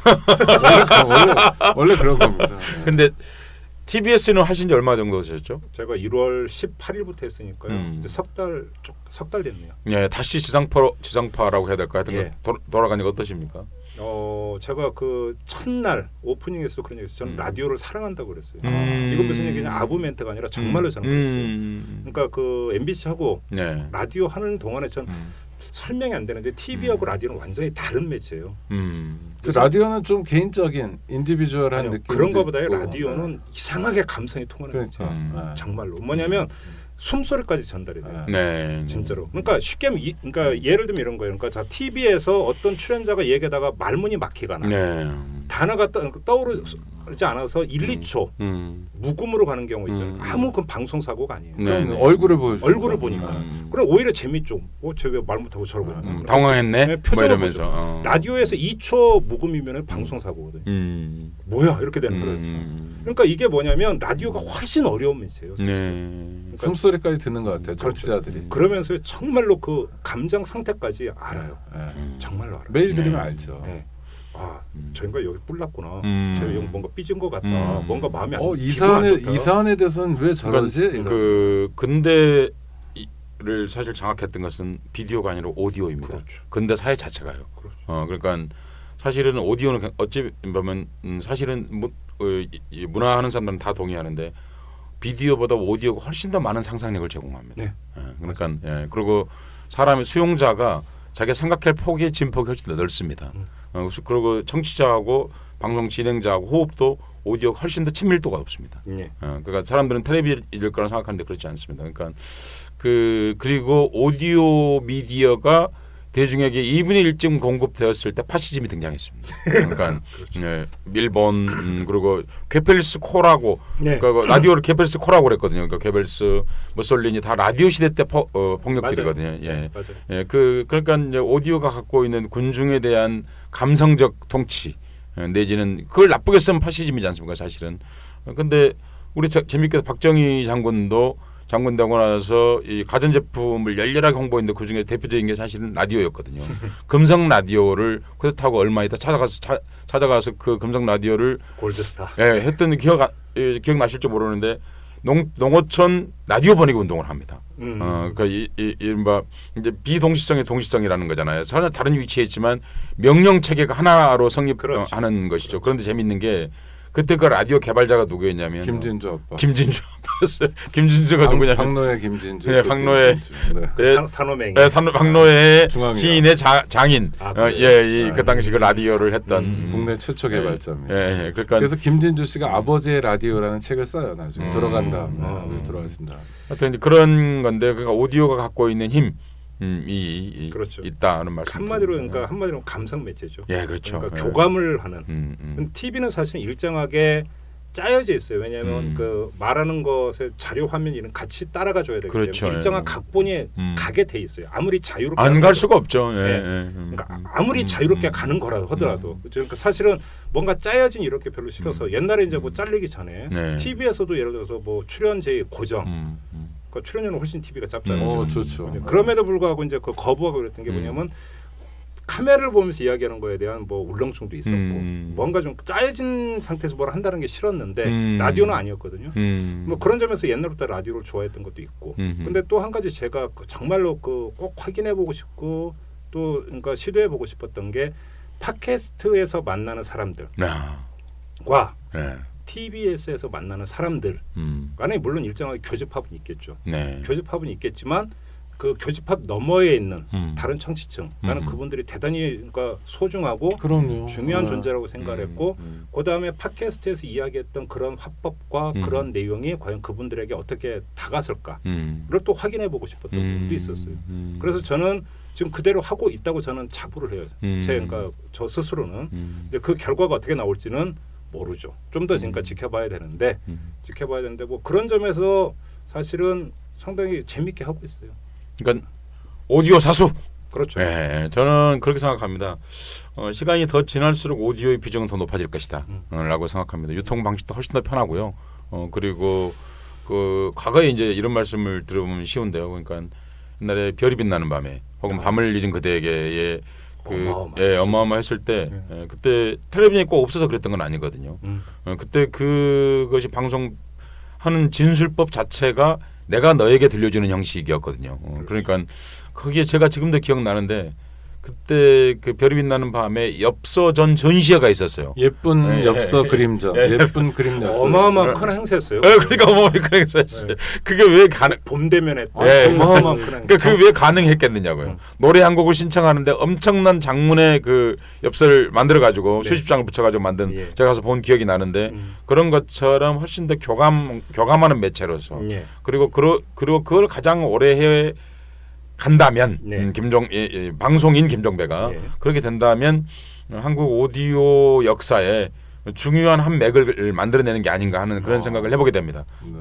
원래, 원래 그런 겁니다. 네. 근데 티비에스는 하신 지 얼마 정도 되셨죠? 제가 일월 십팔일부터 했으니까요. 음. 이제 석달 석달 됐네요. 예, 다시 지상파로 지상파라고 해야 될까 하여튼 예. 도, 돌아가니까 어떠십니까? 어 제가 그 첫날 오프닝에서도 그런 얘기했어요. 저는 음. 라디오를 사랑한다고 그랬어요. 음. 이건 무슨 얘기냐 아부 멘트가 아니라 정말로 저는 그랬어요. 음. 그러니까 그 엠비씨 하고 네. 라디오 하는 동안에 전 음. 설명이 안 되는데 티비하고 라디오는 완전히 다른 매체예요. 음. 그래서 라디오는 좀 개인적인 인디비주얼한 아니요, 느낌 그런 거보다 라디오는 이상하게 감성이 통하는 그러니까 매체예요. 음. 네. 정말로 뭐냐면 숨소리까지 전달이 돼요. 네. 진짜로. 그러니까 쉽게 하면 이, 그러니까 예를 들면 이런 거예요. 그러니까 자 티비에서 어떤 출연자가 얘기하다가 말문이 막히거나 네. 단어가 떠, 떠오르지 않아서 일, 이 초 음. 묵음으로 가는 경우 있잖아요. 음. 아무 그 방송 사고가 아니에요. 네. 그럼 얼굴을 보여주니까. 얼굴을 보니까. 음. 그럼 오히려 재밌죠. 어, 쟤 왜 말 못하고 저러고 있나. 음, 당황했네. 네, 뭐 표정을 이러면서. 보죠. 어. 라디오에서 이 초 묵음이면 방송 사고거든요. 음. 뭐야 이렇게 되는 거예요. 음. 그러니까 이게 뭐냐면 라디오가 훨씬 어려운 매체예요. 사실. 네. 숨소리까지 듣는 것 같아요. 청취자들이. 그러면서 정말로 그 감정 상태까지 알아요. 네. 정말로 알아요. 매일 들으면 네. 알죠. 네. 아, 저 인간 여기 뿔났구나. 음. 쟤 여기 뭔가 삐진 것 같다. 음. 뭔가 마음이 안. 어, 기분이 이사안에 안 좋다. 이사안에 대해서는 왜 저러지? 그러니까 그 근대를 사실 장악했던 것은 비디오가 아니라 오디오입니다. 그렇죠. 근대 사회 자체가요. 그렇죠. 어 그러니까 사실은 오디오는 어찌 보면 음, 사실은 무, 어, 이, 이 문화하는 사람들은 다 동의하는데 비디오보다 오디오가 훨씬 더 많은 상상력을 제공합니다. 네. 예, 그러니까 예, 그리고 사람의 수용자가 자기가 생각할 폭의 진폭이 훨씬 더 넓습니다. 음. 어, 그리고 청취자하고 방송 진행자하고 호흡도 오디오가 훨씬 더 친밀도가 높습니다. 예. 어, 그러니까 사람들은 텔레비전일 거라 생각하는데 그렇지 않습니다. 그러니까 그 그리고 오디오 미디어가 대중에게 이분의 일쯤 공급되었을 때 파시즘이 등장했습니다. 그러니까 그렇죠. 예, 일본 음, 그리고 괴벨스 코라고 네. 그러니까 라디오를 괴벨스 코라고 그랬거든요. 그러니까 괴벨스, 무솔리니 다 라디오 시대 때 포, 어, 폭력들이거든요. 맞아요. 예, 맞아요. 예, 그 그러니까 이제 오디오가 갖고 있는 군중에 대한 감성적 통치 어, 내지는 그걸 나쁘게 쓰면 파시즘이지 않습니까? 사실은. 근데 우리 저, 재밌게 박정희 장군도 장군 되고 나서 이 가전제품을 열렬하게 홍보했는데 그중에 대표적인 게 사실은 라디오였거든요. 금성 라디오를 그렇다고 얼마 있다 찾아가서 차, 찾아가서 그 금성 라디오를 골드스타. 예, 했던 기억 예, 기억 나실지 모르는데 농 농어촌 라디오 번역 운동을 합니다. 음. 어, 그러니까 이, 이, 이른바 이제 비동시성의 동시성이라는 거잖아요. 전혀 다른 위치에 있지만 명령 체계가 하나로 성립하는 그렇죠. 것이죠. 그런데 재밌는 게 그때 그 라디오 개발자가 누구였냐면 김진주 아빠. 김진주 아빠였어요. 김진주가 박, 누구냐면 박노해 김진주. 네, 박노해. 네. 예, 산, 산호맹이. 네, 산 박노해 중앙이요. 시인의 자, 장인. 아, 어, 예, 이, 그 당시 그 라디오를 했던 음, 국내 최초 개발자입니다. 예, 예, 그러니까 그래서 김진주 씨가 아버지의 라디오라는 책을 써요. 나중에 음. 돌아간 다음에 음. 아버지 돌아가신 다음에. 하여튼 그런 건데 그러니까 오디오가 갖고 있는 힘 음, 이, 이 그렇죠. 있다는 말씀. 한마디로 그러니까 한마디로 감성 매체죠. 예, 그렇죠. 그러니까 예. 교감을 하는. 음, 음. 티비는 사실 일정하게 짜여져 있어요. 왜냐하면 음. 그 말하는 것에 자료 화면 이런 같이 따라가 줘야 되기 그렇죠. 때문에 일정한 예. 각본이 음. 가게 돼 있어요. 아무리 자유롭게 안 하는 갈 거죠. 수가 없죠. 예, 네. 예. 음, 그러니까 음. 아무리 음, 자유롭게 음. 가는 거라 하더라도 음. 그러니까 사실은 뭔가 짜여진 이렇게 별로 싫어서 음. 옛날에 이제 뭐 잘리기 전에 네. 티비에서도 예를 들어서 뭐 출연제 고정, 음, 음. 그러니까 출연료는 훨씬 티비가 짧잖아요. 음. 어 좋죠. 그럼에도 불구하고 이제 그 거부하고 그랬던 게 음. 뭐냐면 카메라를 보면서 이야기하는 거에 대한 뭐 울렁증도 있었고 음. 뭔가 좀 짜여진 상태에서 뭘 한다는 게 싫었는데 음. 라디오는 아니었거든요. 음. 뭐 그런 점에서 옛날부터 라디오를 좋아했던 것도 있고. 음흠. 근데 또 한 가지 제가 그 정말로 그 꼭 확인해 보고 싶고 또 그러니까 시도해 보고 싶었던 게 팟캐스트에서 만나는 사람들과 아, 네. 티비에스에서 만나는 사람들 음. 간에 물론 일정하게 교집합은 있겠죠. 네. 교집합은 있겠지만 그 교집합 너머에 있는 음. 다른 청취층 나는 음. 그분들이 대단히 그러니까 소중하고 그럼요. 중요한 네. 존재라고 생각했고 음. 그다음에 팟캐스트에서 이야기했던 그런 화법과 음. 그런 내용이 과연 그분들에게 어떻게 다가설까를 음. 또 확인해 보고 싶었던 음. 부분도 있었어요. 음. 그래서 저는 지금 그대로 하고 있다고 저는 자부를 해요. 음. 제 그러니까 저 스스로는 음. 근데 그 결과가 어떻게 나올지는 모르죠. 좀 더 그러니까 지켜봐야 되는데 음. 지켜봐야 되는데 뭐 그런 점에서 사실은 상당히 재밌게 하고 있어요. 그러니까 오디오 사수. 그렇죠. 네, 저는 그렇게 생각합니다. 어, 시간이 더 지날수록 오디오의 비중은 더 높아질 것이다. 음. 어, 라고 생각합니다. 유통 방식도 훨씬 더 편하고요. 어, 그리고 그 과거에 이제 이런 말씀을 들어보면 쉬운데요. 그러니까 옛날에 별이 빛나는 밤에 혹은 아. 밤을 잊은 그대에게의 그 어마어마했죠. 예, 어마어마했을 때 네. 예, 그때 텔레비전이 꼭 없어서 그랬던 건 아니거든요. 음. 어, 그때 그것이 방송하는 진술법 자체가 내가 너에게 들려주는 형식이었거든요. 어, 그러니까 거기에 제가 지금도 기억나는데 그때 그 별이 빛나는 밤에 엽서 전 전시회가 있었어요. 예쁜 예, 엽서 예, 그림자, 예. 예쁜 그림 엽서. 어마어마한 큰 행사였어요. 어, 그러니까 어마어마하게 했어요. 네. 그게 왜 가능? 봄 되면 했던 예. 어마어마한 큰 행사. 그러니까 그게 왜 가능했겠느냐고요. 음. 노래 한 곡을 신청하는데 엄청난 장문의 그 엽서를 만들어 가지고 네. 수십 장을 붙여 가지고 만든 예. 제가 가서 본 기억이 나는데 음. 그런 것처럼 훨씬 더 교감 교감하는 매체로서 예. 그리고 그러, 그리고 그걸 가장 오래 해 간다면 네. 음, 김종 이, 이, 방송인 김종배가 예. 그렇게 된다면 한국 오디오 역사에 중요한 한 맥을 만들어내는 게 아닌가 하는 그런 어. 생각을 해보게 됩니다. 네.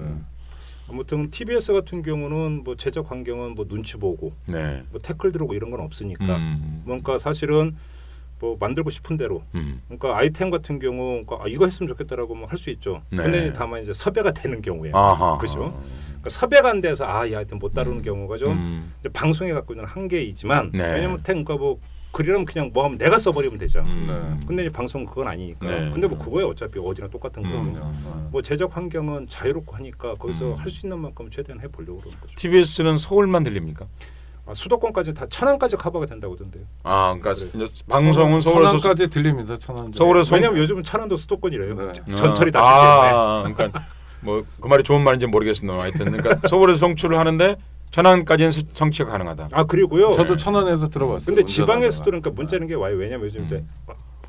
아무튼 티비에스 같은 경우는 뭐 제작 환경은 뭐 눈치 보고 네. 뭐 태클 들어오고 이런 건 없으니까 음. 뭔가 사실은 뭐 만들고 싶은 대로 음. 그러니까 아이템 같은 경우 그러니까 아, 이거 했으면 좋겠다라고 뭐 할 수 있죠. 네. 근데 다만 이제 섭외가 되는 경우에 아하. 그죠. 그러니까 섭외가 안 돼서 아 이 아이템 못 다루는 음. 경우가 좀 음. 이제 방송에 갖고 있는 한계이지만 네. 왜냐면 그러니까 뭐 글이라면 그냥 뭐 하면 내가 써버리면 되죠. 음. 네. 근데 이제 방송은 그건 아니니까. 네. 근데 뭐 그거야 어차피 어디나 똑같은 거고. 그럼요. 네. 뭐 제작 환경은 자유롭고 하니까 거기서 음. 할 수 있는 만큼 최대한 해보려고 그러는 거죠. 티비에스는 서울만 들립니까? 아, 수도권까지 다 천안까지 커버가 된다고 하던데요. 아, 그러니까 그래. 이제 방송은 서울에서 천안까지 들립니다. 천안. 서울에서 왜냐면 요즘은 천안도 수도권이래요. 네. 전철이 다 뜨기 아, 그러니까 뭐 그 말이 좋은 말인지 모르겠습니다. 하여튼 그러니까 서울에서 송출을 하는데 천안까지는 수- 성취가 가능하다. 아 그리고요. 저도 천안에서 들어봤어요. 근데 운전하다가. 지방에서도 그러니까 문자는 게 와요. 왜냐면 요즘 이제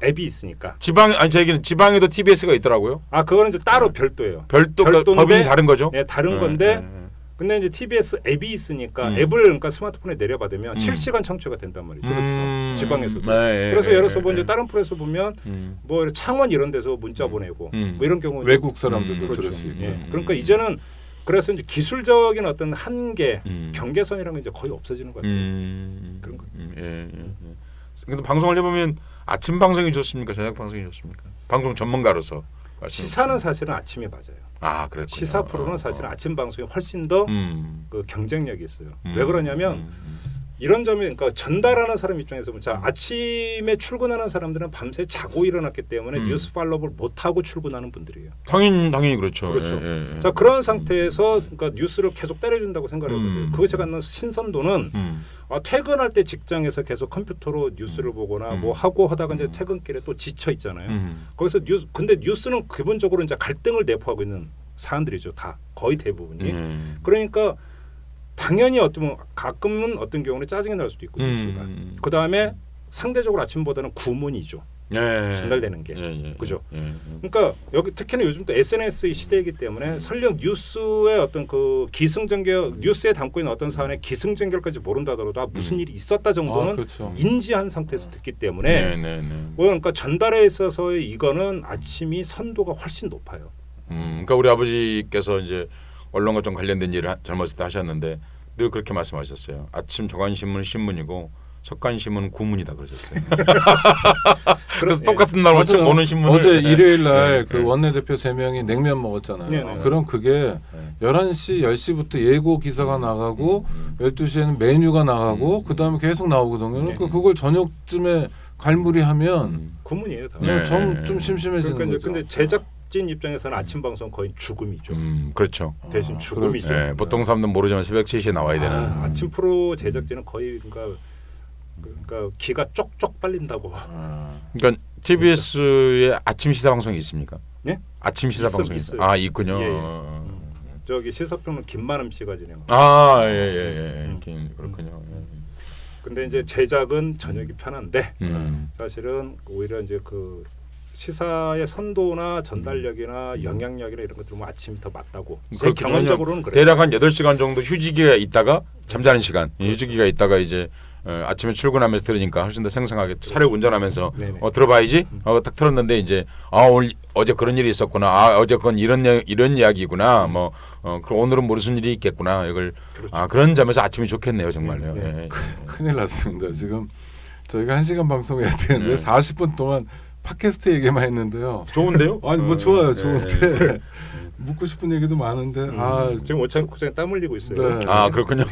앱이 있으니까. 지방 아니 저기는 지방에도 티비에스가 있더라고요. 아 그거는 이제 따로 별도예요. 별도 그러니까 법인이 다른 거죠? 네, 다른 네, 건데. 네, 네. 근데 이제 티비에스 앱이 있으니까 음. 앱을 그러니까 스마트폰에 내려받으면 음. 실시간 청취가 된단 말이죠. 음. 지방에서도. 네, 그래서 네, 예를 들어서 뭐 네, 이제 네. 다른 프로에서 보면 음. 뭐 창원 이런 데서 문자 보내고 음. 뭐 이런 경우 외국 사람들도 음, 들을 수 있고. 예. 그러니까 이제는 그래서 이제 기술적인 어떤 한계, 음. 경계선이라는 게 이제 거의 없어지는 것 같아요. 음. 그런 거. 음. 예, 예, 예. 근데 방송을 해보면 아침 방송이 좋습니까? 저녁 방송이 좋습니까? 방송 전문가로서 시사는 사실은 아침이 맞아요. 아 그랬군요. 시사 프로는 사실은 아침 방송이 훨씬 더 음. 그 경쟁력이 있어요. 음. 왜 그러냐면 음. 이런 점이 그러니까 전달하는 사람 입장에서 보면 자 아침에 출근하는 사람들은 밤새 자고 일어났기 때문에 음. 뉴스 팔로우를 못 하고 출근하는 분들이에요. 당연 당연히 그렇죠. 그렇죠. 예, 예, 예. 자 그런 상태에서 그러니까 뉴스를 계속 때려준다고 생각해 보세요. 음. 그것이 갖는 신선도는 음. 아, 퇴근할 때 직장에서 계속 컴퓨터로 뉴스를 보거나 음. 뭐 하고 하다가 이제 퇴근길에 또 지쳐 있잖아요. 음. 거기서 뉴스 근데 뉴스는 기본적으로 이제 갈등을 내포하고 있는 사안들이죠. 다 거의 대부분이. 음. 그러니까 당연히 어떤 가끔은 어떤 경우는 짜증이 날 수도 있고 뉴스가. 음. 그 다음에 상대적으로 아침보다는 구문이죠. 예. 전달되는 게. 예, 예, 그죠? 예, 예. 그러니까 여기 특히나 요즘 또 에스엔에스의 시대이기 때문에 설령 뉴스의 어떤 그 기승전결 뉴스에 담고 있는 어떤 사안의 기승전결까지 모른다더라도 아, 무슨 일이 있었다 정도는 아, 그렇죠. 인지한 상태에서 듣기 때문에 네, 네, 네. 뭐 그러니까 전달에 있어서의 이거는 아침이 선도가 훨씬 높아요. 음, 그러니까 우리 아버지께서 이제 언론과 좀 관련된 일을 하- 젊었을 때 하셨는데 늘 그렇게 말씀하셨어요. 아침 조간신문 신문이고 석간신문은 구문이다 그러셨어요. 그래서 예. 똑같은 날 맞아. 어제 보는 신문을 어제 일요일 날 네, 그 네. 원내대표 세 명이 냉면 먹었잖아요. 네, 네. 그럼 그게 열한 시, 열 시부터 예고 기사가 나가고 열두 시에는 메뉴가 나가고 그다음에 계속 나오거든요. 그러니까 네. 그걸 저녁쯤에 갈무리하면 음. 구문이에요. 다. 네. 좀, 좀 심심해지는 그러니까 이제 거죠. 근데 제작진 입장에서는 아침 방송 거의 죽음이죠. 음, 그렇죠. 대신 아, 죽음이죠. 그렇죠. 예, 보통 사람들은 모르지만 새벽 세 시에 나와야 되는. 아, 아침 프로 제작진은 거의 그러니까 그러니까 기가 쪽쪽 빨린다고. 아, 그러니까 티비에스에 아침 시사 방송이 있습니까? 네? 아침 시사 있어, 방송이 있어요. 아 있군요. 예, 예. 어. 저기 시사평론 김만음 씨가 진행. 아, 예, 예, 예. 음. 긴- 그렇군요. 근데 이제 제작은 저녁이 편한데 음. 사실은 오히려 이제 그 시사의 선도나 전달력이나 영향력이나 이런 것들은 뭐 아침이 더 맞다고. 제 그렇군요. 경험적으로는 그래요. 대략 한 여덟 시간 정도 휴지기가 있다가 잠자는 시간. 휴지기가 있다가 이제 어, 아침에 출근하면서 들으니까 훨씬 더 생생하게 차를 운전하면서 네네. 어, 들어봐야지. 어, 딱 틀었는데 이제 아 오늘 어제 그런 일이 있었구나. 아 어제 그건 이런 이- 이런 이야기구나. 뭐 어, 그럼 오늘은 무슨 일이 있겠구나. 이걸 그렇죠. 아 그런 점에서 아침이 좋겠네요, 정말요. 네. 예, 예. 큰일 났습니다. 지금 저희가 한 시간 방송해야 되는데 네. 사십 분 동안 팟캐스트 얘기만 했는데요. 좋은데요? 아니 뭐 어, 좋아요, 예, 좋은데 예. 묻고 싶은 얘기도 많은데 아 음, 지금 오찬 국장에 땀 흘리고 있어요. 네. 아 그렇군요.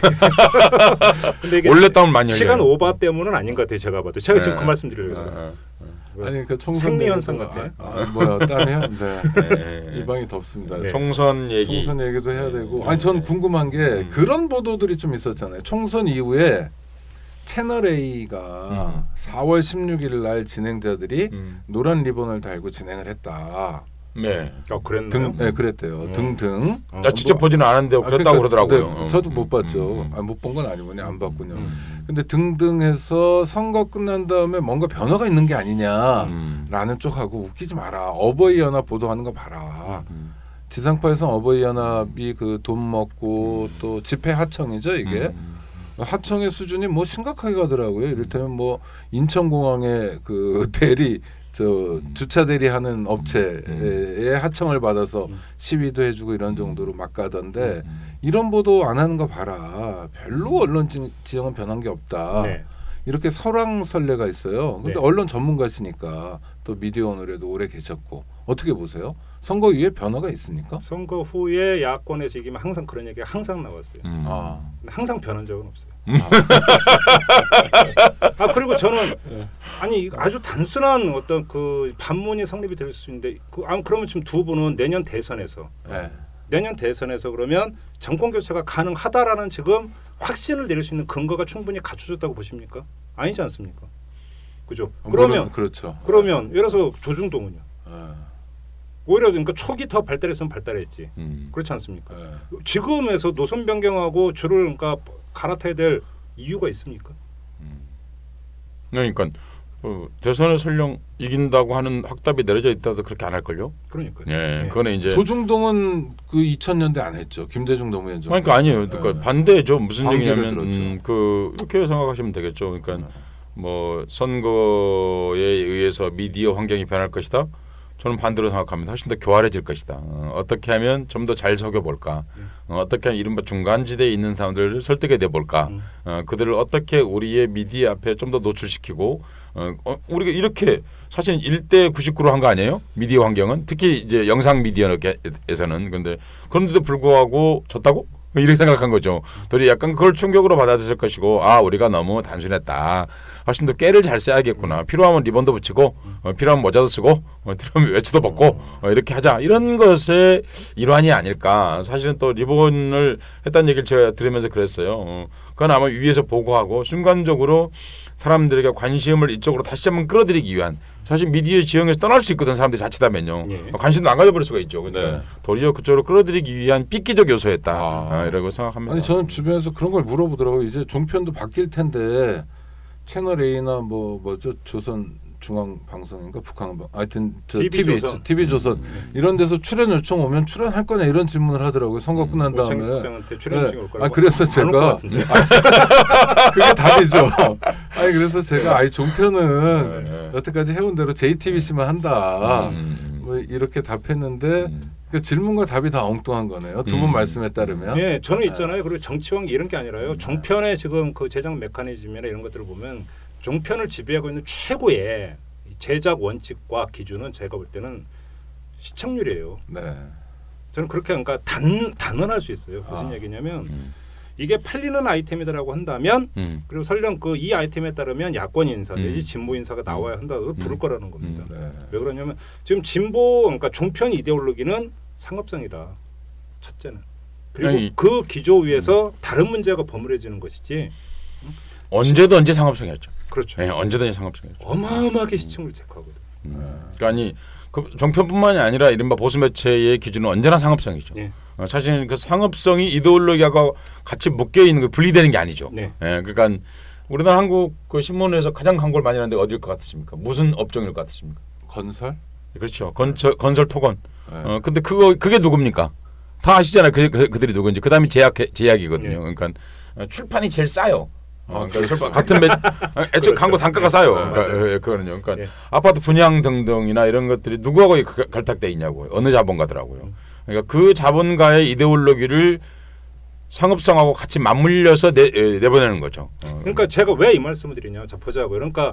근데 이게 원래 땀을 많이 시간 흘려요. 오버 때문은 아닌 것 같아요. 제가 봐도 제가 지금 네. 그 말씀 드리려고 했어요. 어, 어. 아니 그 총선 생리현상 얘기도- 같아요. 아, 아, 뭐야 땀이요? 네. 예, 예. 이 방이 덥습니다. 네. 총선 얘기. 총선 얘기도 해야 되고 네. 아니 전 궁금한 게 음. 그런 보도들이 좀 있었잖아요. 총선 이후에 채널 A가 음. 사월 십육일 날 진행자들이 음. 노란 리본을 달고 진행을 했다. 네. 어, 그랬나요? 등, 네, 그랬대요. 음. 등등. 어, 나 직접 뭐- 보지는 않았는데 아, 그랬다고 그러니까, 그러더라고요. 네, 저도 음, 못 봤죠. 음, 아, 못 본 건 아니군요. 안 봤군요. 음. 근데 등등해서 선거 끝난 다음에 뭔가 변화가 있는 게 아니냐라는 음. 쪽하고 웃기지 마라. 어버이 연합 보도하는 거 봐라. 음. 지상파에서 어버이 연합이 그 돈 먹고 또 집회 하청이죠 이게. 음. 하청의 수준이 뭐 심각하게 가더라고요. 이를테면 뭐 인천공항에 그 대리 저 주차 대리하는 업체에 하청을 받아서 음. 시위도 해주고 이런 정도로 막 가던데 이런 보도 안 하는 거 봐라. 별로 언론 지- 지형은 변한 게 없다. 네. 이렇게 설왕설래가 있어요. 근데 네. 언론 전문가시니까 또 미디어 오늘에도 오래 계셨고 어떻게 보세요? 선거 이후에 변화가 있습니까? 선거 후에 야권에서 이기면 항상 그런 얘기가 항상 나왔어요. 음. 아, 근데 항상 변한 적은 없어요. 아, 아 그리고 저는 네. 아니 이거 아주 단순한 어떤 그 반문이 성립이 될 수 있는데 그, 아, 그러면 지금 두 분은 내년 대선에서 네. 내년 대선에서 그러면 정권 교체가 가능하다라는 지금 확신을 내릴 수 있는 근거가 충분히 갖춰졌다고 보십니까? 아니지 않습니까? 그죠? 그러면 물론 그렇죠. 그러면 예를 들어서 조중동은요. 네. 오히려 그러니까 촉이 더 발달했으면 발달했지. 음. 그렇지 않습니까? 네. 지금에서 노선 변경하고 줄을 그러니까 갈아타야 될 이유가 있습니까? 그러니까 어, 대선에 설령 이긴다고 하는 확답이 내려져 있다도 그렇게 안 할 걸요? 그러니까요. 예, 예. 그거는 이제 조중동은 그 이천 년대 안 했죠. 김대중 노무현. 그러니까 아니에요. 그러니까 네. 반대죠. 무슨 반기를 얘기냐면 들었죠. 음, 그 이렇게 생각하시면 되겠죠. 그러니까 뭐 선거에 의해서 미디어 환경이 변할 것이다. 저는 반대로 생각합니다. 훨씬 더 교활해질 것이다. 어, 어떻게 하면 좀 더 잘 속여볼까. 어, 어떻게 하면 이른바 중간지대에 있는 사람들을 설득해 내볼까. 음. 어, 그들을 어떻게 우리의 미디어 앞에 좀 더 노출시키고 어, 어, 우리가 이렇게 사실 일 대 구십구로 한 거 아니에요? 미디어 환경은 특히 이제 영상 미디어에서는. 그런데 그런데도 불구하고 졌다고? 이렇게 생각한 거죠. 들이 약간 그걸 충격으로 받아들일 것이고 아 우리가 너무 단순했다. 훨씬 더 깨를 잘 써야겠구나. 필요하면 리본도 붙이고 어, 필요하면 모자도 쓰고 어, 필요하면 외투도 벗고 어, 이렇게 하자. 이런 것의 일환이 아닐까. 사실은 또 리본을 했다는 얘기를 제가 들으면서 그랬어요. 어, 그건 아마 위에서 보고하고 순간적으로 사람들에게 관심을 이쪽으로 다시 한번 끌어들이기 위한 사실 미디어 지형에서 떠날 수 있거든 사람들이 자칫하면요. 예. 관심도 안 가져버릴 수가 있죠. 근데 네. 도리어 그쪽으로 끌어들이기 위한 삐끼적 요소였다. 아. 아, 이라고 생각합니다. 아니 저는 주변에서 그런 걸 물어보더라고요. 이제 종편도 바뀔 텐데 채널 A나 뭐 뭐죠 조선 중앙 방송인가 북한 방 하여튼 저 티비 티비 조선. 티비 조선 음. 이런 데서 출연 요청 오면 출연할 거냐 이런 질문을 하더라고요. 선거 끝난 다음에. 오창익장한테 출연증이 올 거라고. 아 그래서 안올 것 제가 같은데. 그게 답이죠. 아니 그래서 제가 아이 종편은 네, 네. 여태까지 해온 대로 제이티비씨만 한다. 음. 뭐 이렇게 답했는데 음. 그 질문과 답이 다 엉뚱한 거네요. 두 분 음. 말씀에 따르면. 예, 저는 있잖아요. 그리고 정치왕 이런 게 아니라요. 종편의 지금 그 제작 메커니즘이나 이런 것들을 보면 종편을 지배하고 있는 최고의 제작 원칙과 기준은 제가 볼 때는 시청률이에요. 네. 저는 그렇게 그러니까 단 단언할 수 있어요. 무슨 아. 얘기냐면 음. 이게 팔리는 아이템이다라고 한다면 음. 그리고 설령 그 이 아이템에 따르면 야권 인사 음. 내지 진보 인사가 나와야 한다고 부를 음. 거라는 겁니다. 음. 네. 왜 그러냐면 지금 진보 그러니까 종편 이데올로기는 상업성이다. 첫째는. 그리고 아니, 그 기조 위에서 다른 문제가 버무려지는 것이지. 언제든지 상업성이었죠. 그렇죠. 네, 언제든지 상업성이었죠. 어마어마하게 시청률 체크하거든. 음. 그러니까 아니 그 정편뿐만이 아니라 이른바 보수 매체의 기준은 언제나 상업성이죠. 네. 어, 사실 그 상업성이 이데올로기하고 같이 묶여 있는 거 분리되는 게 아니죠. 네. 예, 그러니까 우리나라 한국 그 신문에서 가장 광고를 많이 하는 데가 어디일 것 같으십니까? 무슨 업종일 것 같으십니까? 건설? 그렇죠. 건설 건설 토건. 네. 어 근데 그거 그게 누굽니까? 다 아시잖아요. 그, 그 그들이 누군지. 그다음이 제약 제약이거든요. 네. 그러니까 어, 출판이 제일 싸요. 어, 아, 그러니까 출판 같은 매 애초에 그렇죠. 광고 단가가 싸요. 네, 그러니까 맞아요. 예, 그거는요. 그러니까 예. 아파트 분양 등등이나 이런 것들이 누구하고 결탁돼 있냐고요. 어느 자본가더라고요. 그러니까 그 자본가의 이데올로기를 상업성하고 같이 맞물려서 내, 에, 내보내는 거죠. 어. 그러니까 제가 왜 이 말씀을 드리냐. 자 보자고요. 그러니까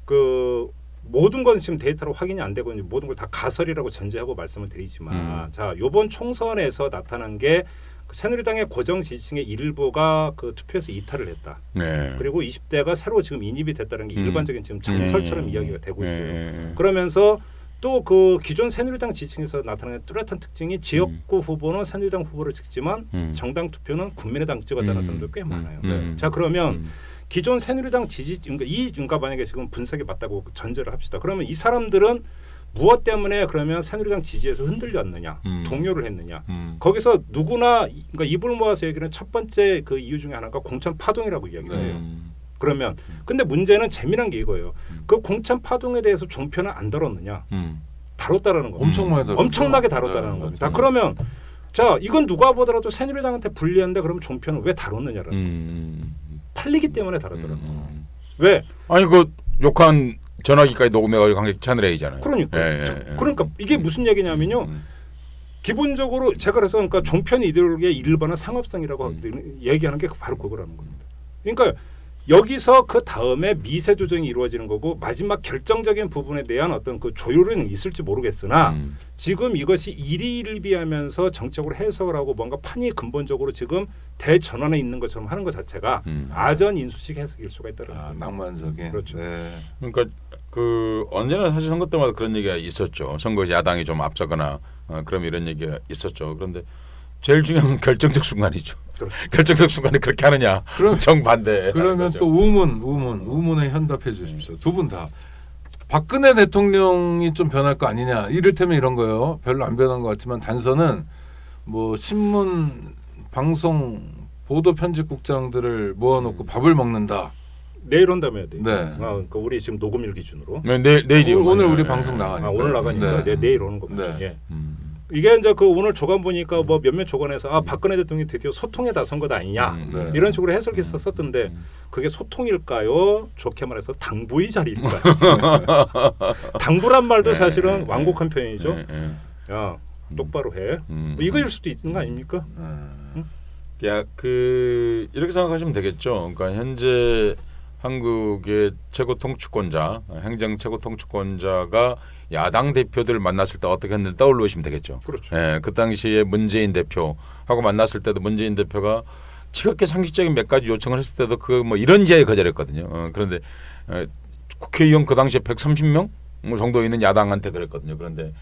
그 모든 건 지금 데이터로 확인이 안 되고 이제 모든 걸 다 가설이라고 전제하고 말씀을 드리지만 음. 자 이번 총선에서 나타난 게 그 새누리당의 고정 지지층의 일부가 그 투표에서 이탈을 했다. 네. 그리고 이십 대가 새로 지금 인입이 됐다는 게 음. 일반적인 지금 정설처럼 음. 이야기가 되고 있어요. 네. 그러면서 또 그 기존 새누리당 지지층에서 나타나는 뚜렷한 특징이 지역구 후보는 새누리당 후보를 찍지만 음. 정당 투표는 국민의당 찍었다는 음. 사람들 꽤 많아요. 음. 자 그러면 음. 기존 새누리당 지지 그러니까 이 그러니까 만약에 지금 분석이 맞다고 전제를 합시다. 그러면 이 사람들은 무엇 때문에 그러면 새누리당 지지에서 흔들렸느냐, 음. 동요를 했느냐. 음. 거기서 누구나 그러니까 입을 모아서 얘기는 첫 번째 그 이유 중에 하나가 공천 파동이라고 이야기를 해요. 음. 그러면 근데 문제는 재미난 게 이거예요. 그 공천 파동에 대해서 종편은 안 다뤘느냐? 음. 다뤘다라는 겁니다. 엄청 많이 다뤘죠. 엄청나게 다뤘다는 네, 겁니다. 맞아요. 그러면 자 이건 누가 보더라도 새누리당한테 불리한데 그러면 종편은 왜 다뤘느냐라는 음. 팔리기 때문에 다뤘다는 음. 거예요. 음. 왜? 아니 그 욕한 전화기까지 녹음해가지고 관계 채널 A잖아요. 그러니까 예, 예, 저- 예. 그러니까 이게 무슨 얘기냐면요. 음. 기본적으로 제가 그래서 그러니까 종편 이데올로기의 일반은 상업성이라고 음. 얘기하는 게 바로 그거라는 겁니다. 그러니까 여기서 그 다음에 미세 조정이 이루어지는 거고 마지막 결정적인 부분에 대한 어떤 그 조율은 있을지 모르겠으나 음. 지금 이것이 일희일비하면서 정책으로 해석을 하고 뭔가 판이 근본적으로 지금 대전환에 있는 것처럼 하는 것 자체가 음. 아전 인수식 해석일 수가 있다는 아, 겁니다. 낭만적인. 그렇죠. 네. 그러니까 그 언제나 사실 선거 때마다 그런 얘기가 있었죠. 선거에서 야당이 좀 앞서거나 어, 그럼 이런 얘기가 있었죠. 그런데 제일 중요한 건 결정적 순간이죠. 그렇죠. 결정적 순간에 그렇게 하느냐. 그럼- 정반대. 그러면 또 우문, 우문, 우문에 현답해 주십시오. 두 분 다. 박근혜 대통령이 좀 변할 거 아니냐. 이를테면 이런 거요. 별로 안 변한 것 같지만 단서는 뭐 신문, 방송, 보도 편집국장들을 모아놓고 밥을 먹는다. 내일 온다며야 돼. 네. 아, 그러니까 우리 지금 녹음일 기준으로. 네, 내일 내일이 오늘 우리 방송 나가니까. 아, 오늘 나가니까 네. 내, 내일 오는 겁니다. 네. 예. 음. 이게 이제 그 오늘 조간 보니까 뭐 몇몇 조간에서 아 박근혜 대통령이 드디어 소통에 나선 것 아니냐 음, 네. 이런 식으로 해석이 썼던데 그게 소통일까요? 좋게 말해서 당부의 자리일까요? 당부란 말도 사실은 완곡한 표현이죠. 네, 네. 야 똑바로 해. 음. 뭐 이거일 수도 있는 거 아닙니까? 야, 그 이렇게 생각하시면 되겠죠. 그러니까 현재 한국의 최고 통치권자, 행정 최고 통치권자가 야당 대표들을 만났을 때 어떻게 했는지 떠올리시면 되겠죠. 그렇죠. 예, 그 당시에 문재인 대표하고 만났을 때도 문재인 대표가 지극히 상식적인 몇 가지 요청을 했을 때도 그 뭐 이런 지하에 거절했거든요. 어, 그런데 어, 국회의원 그 당시에 백삼십 명 정도 있는 야당한테 그랬거든요. 그런데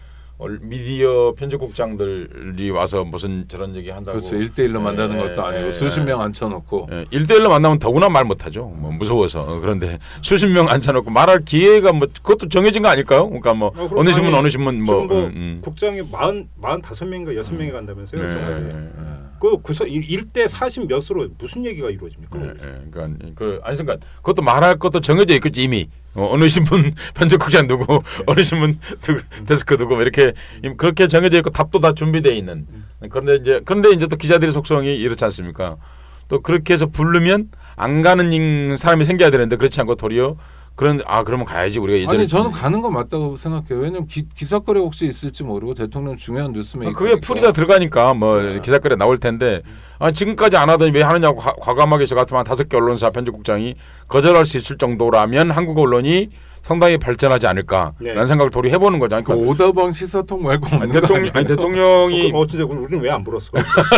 미디어 편집국장들이 와서 무슨 저런 얘기 한다고. 그렇죠. 일대일로 예, 만나는 것도 아니고 예, 수십 명 앉혀놓고. 예, 일대일로 만나면 더구나 말 못하죠. 뭐 무서워서. 어, 그런데 수십 명 앉혀놓고 말할 기회가 뭐 그것도 정해진 거 아닐까요? 그러니까 뭐 어, 어느 신문 아니, 어느 신문 뭐, 지금 뭐 음, 음. 국장이 마흔 마흔 다섯 명인가 여섯 명이 간다면서요? 네, 정말로. 네, 네. 그 구서 일대 사십 몇으로 무슨 얘기가 이루어집니까? 예, 예. 그러니까 그 아니 그러니까 그것도 말할 것도 정해져 있겠지 이미. 어, 어느 신문 편집국장 누구, 네. 어느 신문 누구, 데스크 누구 뭐 이렇게 그렇게 정해져 있고 답도 다 준비되어 있는. 그런데 이제 그런데 이제 또 기자들의 속성이 이렇지 않습니까? 또 그렇게 해서 부르면 안 가는 사람이 생겨야 되는데 그렇지 않고 도리어 그런 아 그러면 가야지 우리가 예전에 아니 저는 가는 거 맞다고 생각해요. 왜냐면 기, 기사거리 혹시 있을지 모르고 대통령 중요한 뉴스메이커. 그게 풀이가 들어가니까 뭐 네. 기사거리에 나올 텐데 아, 지금까지 안 하더니 왜 하느냐고 과, 과감하게 저 같으면 다섯 개 언론사 편집국장이 거절할 수 있을 정도라면 한국 언론이 상당히 발전하지 않을까라는 네. 생각을 도리 해보는 거죠. 그러니까 오다방 시사통 말고 아니, 대통령, 아니, 대통령이 어쩌죠? 우리는 왜 안 불었어?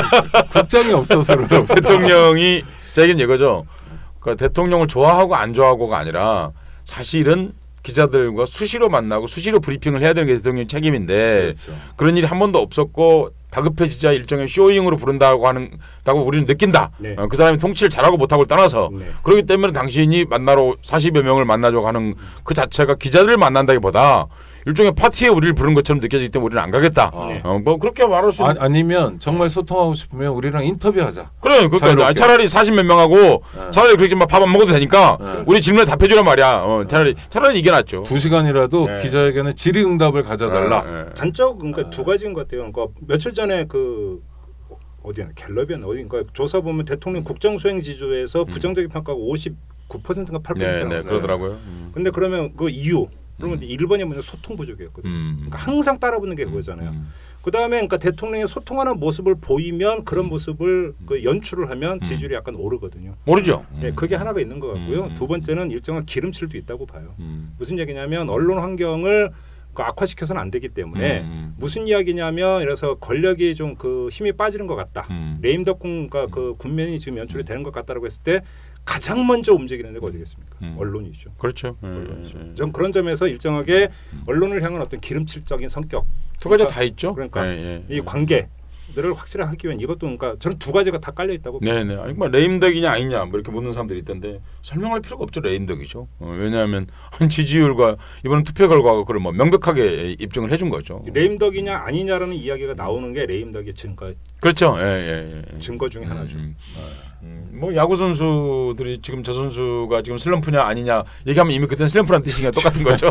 국장이 없어서 대통령이 자 이건 이거죠. 그러니까 대통령을 좋아하고 안 좋아하고가 아니라 사실은 기자들과 수시로 만나고 수시로 브리핑을 해야 되는 게 대통령 책임인데 그렇죠. 그런 일이 한 번도 없었고 다급해지자 일종의 쇼잉으로 부른다고 하는다고 우리는 느낀다. 네. 어, 그 사람이 통치를 잘하고 못하고를 떠나서 네. 그렇기 때문에 당신이 만나러 사십여 명을 만나자고 하는 그 자체가 기자들을 만난다기보다 일종의 파티에 우리를 부른 것처럼 느껴지기 때문에 우리는 안 가겠다. 네. 어, 뭐 그렇게 말할 수 아, 아니면 정말 소통하고 싶으면 우리랑 인터뷰하자. 그래, 그러니까 차라리 사십몇 명하고 네. 차라리 그렇게 막 밥 안 먹어도 되니까 네. 우리 질문에 답해주란 말이야. 어, 차라리 차라리 이게 낫죠. 두 시간이라도 네. 기자회견에 질의응답을 가져달라. 네. 네. 단적 그러니까 네. 두 가지인 것 같아요. 그러니까 며칠 전에 그 어디야 갤럽이었나 어딘가 조사 보면 대통령 국정수행 지수에서 음. 부정적인 평가가 오십구 퍼센트인가 팔 퍼센트 네, 네, 그러더라고요. 음. 근데 그러면 그 이유 그러면 음. 일 번이 뭐냐 소통 부족이었거든요. 음. 그러니까 항상 따라붙는 게 그거잖아요. 음. 그 다음에 그러니까 대통령이 소통하는 모습을 보이면 그런 모습을 그 연출을 하면 지지율이 약간 오르거든요. 모르죠. 네, 그게 하나가 있는 것 같고요. 음. 두 번째는 일정한 기름칠도 있다고 봐요. 음. 무슨 얘기냐면 언론 환경을 그 악화시켜서는 안 되기 때문에 음. 무슨 이야기냐면 이래서 권력이 좀 그 힘이 빠지는 것 같다. 음. 레임덕군과 그 군면이 지금 연출이 되는 것 같다라고 했을 때 가장 먼저 움직이는 데가 어디겠습니까? 음. 언론이죠. 그렇죠. 언론이죠. 음. 전 그런 점에서 일정하게 언론을 향한 어떤 기름칠적인 성격 두 가지 다 있죠. 그러니까 예, 예, 이 관계들을 확실히 하기 위한 이것도 그러니까 저는 두 가지가 다 깔려 있다고. 네네. 아니 뭐 레임덕이냐 아니냐 뭐 이렇게 묻는 사람들이 있던데 설명할 필요가 없죠. 레임덕이죠. 어, 왜냐하면 지지율과 이번 투표 결과가 그걸 뭐 명백하게 입증을 해준 거죠. 레임덕이냐 아니냐라는 이야기가 나오는 게 레임덕의 증거. 그렇죠. 예, 예, 예. 증거 중에 하나죠. 음, 음, 뭐 야구 선수들이 지금 저 선수가 지금 슬럼프냐 아니냐 얘기하면 이미 그때는 슬럼프란 뜻이냐 똑같은 거죠.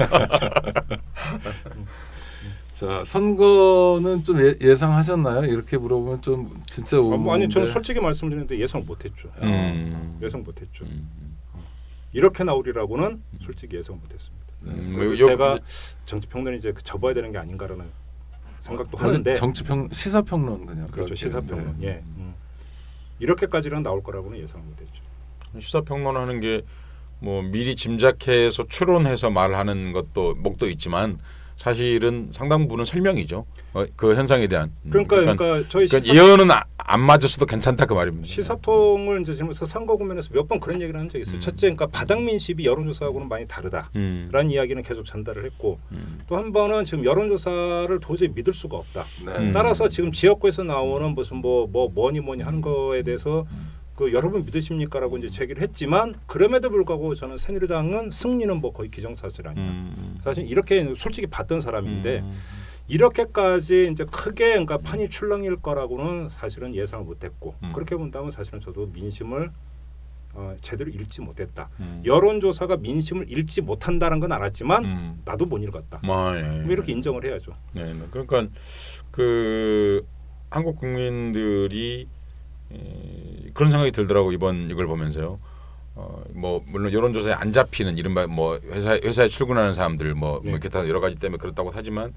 자 선거는 좀 예, 예상하셨나요? 이렇게 물어보면 좀 진짜 아, 뭐 아니 저는 솔직히 말씀드리는데 예상 못했죠. 음. 예상 못했죠. 음. 이렇게 나오리라고는 솔직히 예상 못했습니다. 음. 그래서 요, 제가 정치평론이 이제 접어야 되는 게 아닌가라는 생각도 하는데 정치평 시사평론 그냥 그렇죠 시사평론 네. 예 음. 이렇게까지는 나올 거라고는 예상 못했죠. 시사평론하는 게 뭐 미리 짐작해서 추론해서 말하는 것도 목도 있지만. 사실은 상당 부분은 설명이죠. 어, 그 현상에 대한. 그러니까 그러니까, 그러니까 저희 그러니까 예언은 아, 안 맞았어도 괜찮다 그 말입니다. 시사통을 이제 지금서 선거 국면에서 몇 번 그런 얘기를 한 적이 있어요. 음. 첫째, 그러니까 바닥 민심이 여론조사하고는 많이 다르다라는 음. 이야기는 계속 전달을 했고, 음. 또 한 번은 지금 여론조사를 도저히 믿을 수가 없다. 네. 따라서 지금 지역구에서 나오는 무슨 뭐 뭐 뭐니 뭐니 하는 거에 대해서. 그 여러분 믿으십니까라고 이제 제기를 했지만 그럼에도 불구하고 저는 새누리당은 승리는 뭐 거의 기정사실 아니야. 음. 사실 이렇게 솔직히 봤던 사람인데 음. 이렇게까지 이제 크게 그러니까 판이 출렁일 거라고는 사실은 예상을 못했고 음. 그렇게 본다면 사실은 저도 민심을 어, 제대로 읽지 못했다. 음. 여론조사가 민심을 읽지 못한다는 건 알았지만 음. 나도 못 읽었다. 아, 예, 예. 뭐 이렇게 인정을 해야죠. 네, 네. 그러니까 그 한국 국민들이 에, 그런 생각이 들더라고 이번 이걸 보면서요. 어, 뭐 물론 여론조사에 안 잡히는 이른바 뭐 회사 회사에 출근하는 사람들 뭐, 네. 뭐 이렇게 다 여러 가지 때문에 그렇다고 하지만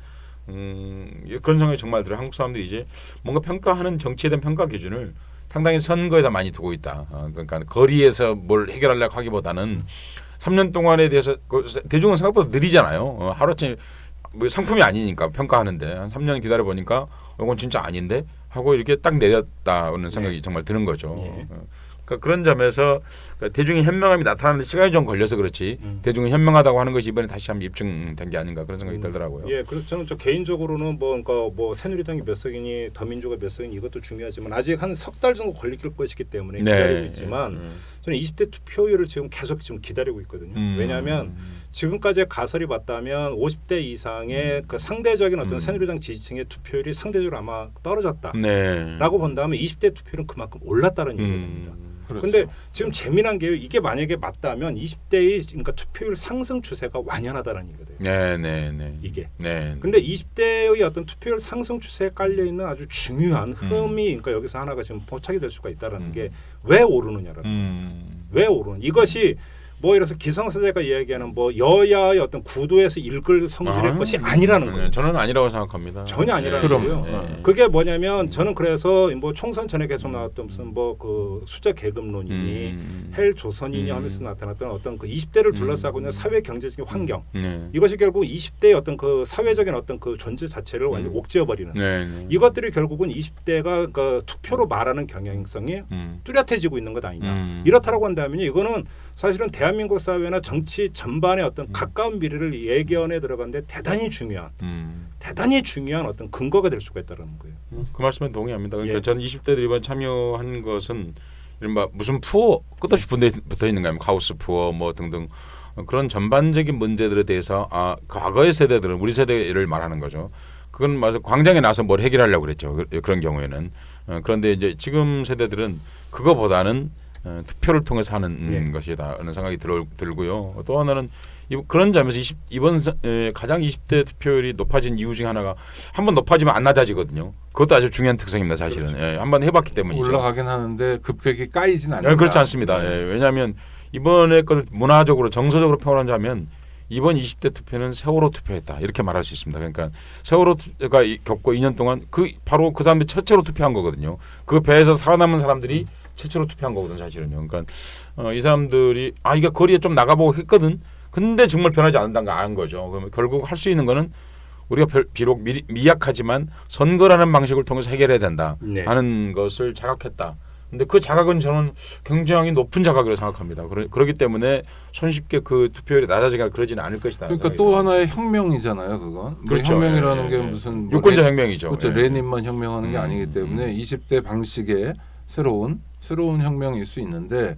음, 그런 생각이 정말 들어요. 한국 사람들이 이제 뭔가 평가하는 정치에 대한 평가 기준을 상당히 선거에다 많이 두고 있다. 어, 그러니까 거리에서 뭘 해결하려고 하기보다는 삼 년 동안에 대해서 대중은 생각보다 느리잖아요. 어, 하루아침에 뭐 상품이 아니니까 평가하는데 한 삼 년 기다려 보니까 이건 진짜 아닌데 하고 이렇게 딱 내렸다는 생각이 네. 정말 드는 거죠. 네. 그러니까 그런 점에서 대중의 현명함이 나타나는데 시간이 좀 걸려서 그렇지 음. 대중이 현명하다고 하는 것이 이번에 다시 한번 입증된 게 아닌가 그런 생각이 음. 들더라고요. 예, 그래서 저는 저 개인적으로는 뭐 그러니까 뭐 새누리당이 몇 석이니 더민주가 몇 석이니 이것도 중요하지만 아직 한 석 달 정도 걸릴 것이기 때문에 네. 기다리고 있지만 음. 저는 이십 대 투표율을 지금 계속 지금 기다리고 있거든요. 음. 왜냐하면 지금까지의 가설이 맞다면 오십 대 이상의 음. 그 상대적인 어떤 음. 새누리당 지지층의 투표율이 상대적으로 아마 떨어졌다라고 네. 본다면 이십 대 투표율은 그만큼 올랐다는 얘기가 됩니다. 그런데 그렇죠. 지금 재미난 게 이게 만약에 맞다면 이십 대의 그러니까 투표율 상승 추세가 완연하다는 얘기가 돼요. 네, 네, 네. 이게. 네. 근데 이십 대의 어떤 투표율 상승 추세에 깔려 있는 아주 중요한 흐름이 음. 그러니까 여기서 하나가 지금 포착이 될 수가 있다라는 음. 게 왜 오르느냐라는 음. 왜 오르는 이것이 뭐 이래서 기성세대가 이야기하는 뭐 여야의 어떤 구도에서 읽을 성질의 아, 것이 아니라는 거예요. 저는 아니라고 생각합니다. 전혀 아니라는 네. 거예요. 네. 그게 뭐냐면 저는 그래서 뭐 총선 전에 계속 나왔던 무슨 뭐 그 수저 계급론이니 음. 헬 조선이니 음. 하면서 나타났던 어떤 그 이십 대를 둘러싸고 있는 사회 경제적인 환경 네. 이것이 결국 이십 대의 어떤 그 사회적인 어떤 그 존재 자체를 완전 히 옥죄어버리는 네. 네. 이것들이 결국은 이십 대가 그 투표로 말하는 경향성이 음. 뚜렷해지고 있는 것 아니냐. 음. 이렇다라고 한다면요. 이거는 사실은 대한민국 사회나 정치 전반의 어떤 음. 가까운 미래를 예견에 들어가는데 대단히 중요한 음. 대단히 중요한 어떤 근거가 될 수가 있다는 거예요. 음, 그 말씀에 동의합니다. 그러니까 예. 저는 이십 대들이 이번 참여한 것은 이른바 무슨 푸어 끝없이 붙어 있는 거예요. 하우스 푸어 뭐 등등 그런 전반적인 문제들에 대해서 아 과거의 세대들은 우리 세대를 말하는 거죠. 그건 맞아 광장에 나서 뭘 해결하려고 그랬죠. 그런 경우에는 어, 그런데 이제 지금 세대들은 그거보다는 어, 투표를 통해서 하는 네. 것이다라는 생각이 들, 들고요. 또 하나는 이, 그런 점에서 이십, 이번 에, 가장 이십 대 투표율이 높아진 이유 중에 하나가 한번 높아지면 안 낮아지거든요. 그것도 아주 중요한 특성입니다. 사실은 그렇죠. 예, 한번 해봤기 때문이죠. 올라가긴 하는데 급격히 까이진 않는다. 예, 그렇지 않습니다. 네. 예, 왜냐하면 이번에 걸 문화적으로 정서적으로 표현하자면 이번 이십 대 투표는 세월호 투표했다 이렇게 말할 수 있습니다. 그러니까 세월호가 겪고 이 년 동안 그 바로 그 사람들이 첫째로 투표한 거거든요. 그 배에서 살아남은 사람들이 음. 최초로 투표한 거거든 사실은요. 그러니까 어, 이 사람들이 아 이게 거리에 좀 나가보고 했거든. 근데 정말 변하지 않는다는 거 아는 거죠. 그러면 결국 할 수 있는 거는 우리가 별, 비록 미, 미약하지만 선거라는 방식을 통해서 해결해야 된다 네. 하는 것을 자각했다. 근데 그 자각은 저는 굉장히 높은 자각이라고 생각합니다. 그러, 그렇기 때문에 손쉽게 그 투표율이 낮아지거나 그러지는 않을 것이다. 그러니까 또 하나의 혁명이잖아요, 그건. 그렇죠. 혁명이라는 예, 게 예. 무슨 유권자 뭐 혁명이죠. 그렇죠. 예. 레닌만 혁명하는 게 음, 아니기 때문에 음. 이십 대 방식의 새로운 새로운 혁명일 수 있는데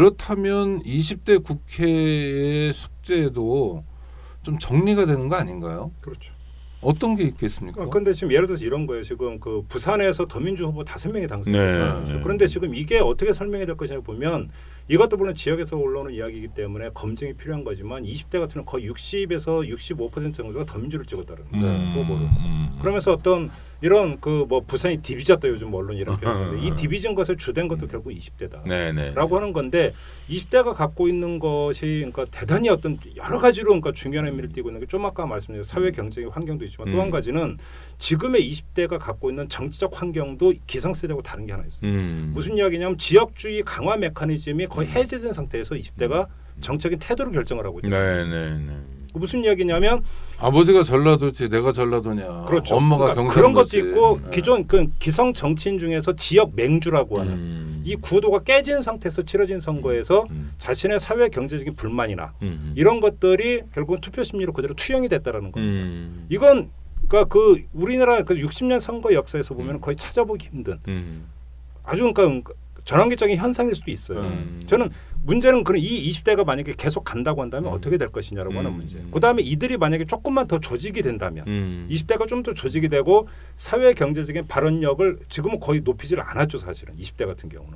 그렇다면 이십 대 국회의 숙제도 좀 정리가 되는 거 아닌가요? 그렇죠. 어떤 게 있겠습니까? 그런데 지금 예를 들어서 이런 거예요. 지금 그 부산에서 더민주 후보 다섯 명이 당선됐어요. 네. 그런데 지금 이게 어떻게 설명이 될 것이냐 보면 이것도 물론 지역에서 올라오는 이야기이기 때문에 검증이 필요한 거지만 이십 대 같은 경우는 거의 육십에서 육십오 퍼센트 정도가 더민주를 찍었다는 거예요. 음. 후보를. 음. 그러면서 어떤 이런 그 뭐 부산이 디비졌다 요즘 언론이 이렇게 하는데 이 디비전 것을 주된 것도 결국 이십 대다라고 네, 네. 하는 건데 이십 대가 갖고 있는 것이 그러니까 대단히 어떤 여러 가지로 그러니까 중요한 의미를 띠고 있는 게 좀 아까 말씀드린 사회 경제의 환경도 있지만 음. 또 한 가지는 지금의 이십 대가 갖고 있는 정치적 환경도 기성세대하고 다른 게 하나 있어요. 음. 무슨 이야기냐면 지역주의 강화 메커니즘이 거의 해제된 상태에서 이십 대가 정책인 태도를 결정을 하고 있다. 네, 네, 네. 무슨 이야기냐면 아버지가 전라도지 내가 전라도냐. 그렇죠. 엄마가 그러니까 경상도지. 그런 것도 있고 네. 기존 그 기성 정치인 중에서 지역 맹주라고 하는 음. 이 구도가 깨진 상태에서 치러진 선거에서 음. 자신의 사회 경제적인 불만이나 음. 이런 것들이 결국은 투표 심리로 그대로 투영이 됐다라는 겁니다. 음. 이건 그러니까 그 우리나라 그 육십 년 선거 역사에서 보면 음. 거의 찾아보기 힘든 음. 아주 그러니까 전환기적인 현상일 수도 있어요. 음. 저는 문제는 그런 이 이십 대가 만약에 계속 간다고 한다면 음. 어떻게 될 것이냐라고 하는 음. 문제. 그다음에 이들이 만약에 조금만 더 조직이 된다면 음. 이십 대가 좀 더 조직이 되고 사회 경제적인 발언력을 지금은 거의 높이질 않았죠 사실은 이십 대 같은 경우는.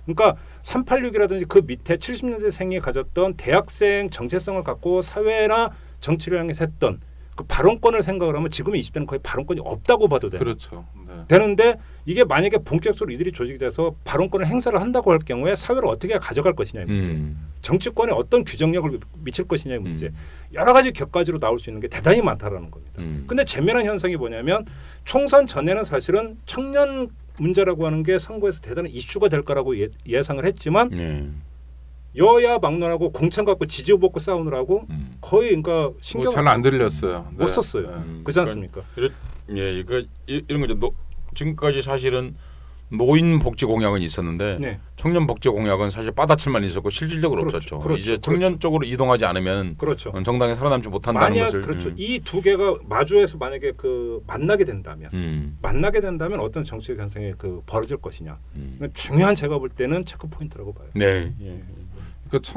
그러니까 삼팔육이라든지 그 밑에 칠십 년대 생이 가졌던 대학생 정체성을 갖고 사회나 정치를 향해서 했던 그 발언권을 생각을 하면 지금 이십 대는 거의 발언권이 없다고 봐도 돼요. 그렇죠. 네. 되는데 이게 만약에 본격적으로 이들이 조직이 돼서 발언권을 행사를 한다고 할 경우에 사회를 어떻게 가져갈 것이냐의 문제. 음. 정치권에 어떤 규정력을 미칠 것이냐의 문제. 음. 여러 가지 격가지로 나올 수 있는 게 대단히 많다라는 겁니다. 음. 근데 재미난 현상이 뭐냐면 총선 전에는 사실은 청년 문제라고 하는 게 선거에서 대단한 이슈가 될 거라고 예, 예상을 했지만 네. 여야 막론하고 공천 갖고 지지 후보 갖고 싸우느라고 음. 거의 그러니까 신경 뭐 잘 안 들렸어요. 못 네. 썼어요. 네. 음. 그렇지 않습니까? 그러니까, 예, 이거 이런 거죠. 노, 지금까지 사실은 노인 복지 공약은 있었는데 네. 청년 복지 공약은 사실 빠다칠만 있었고 실질적으로 그렇죠. 없었죠. 그렇죠. 이제 청년 그렇죠. 쪽으로 이동하지 않으면 그렇죠. 정당에 살아남지 못한다는 만약 것을. 그렇죠. 음. 이 두 개가 마주해서 만약에 그 만나게 된다면 음. 만나게 된다면 어떤 정치적 현상이 그 벌어질 것이냐. 음. 중요한 제가 볼 때는 체크 포인트라고 봐요. 네. 예. 그러니까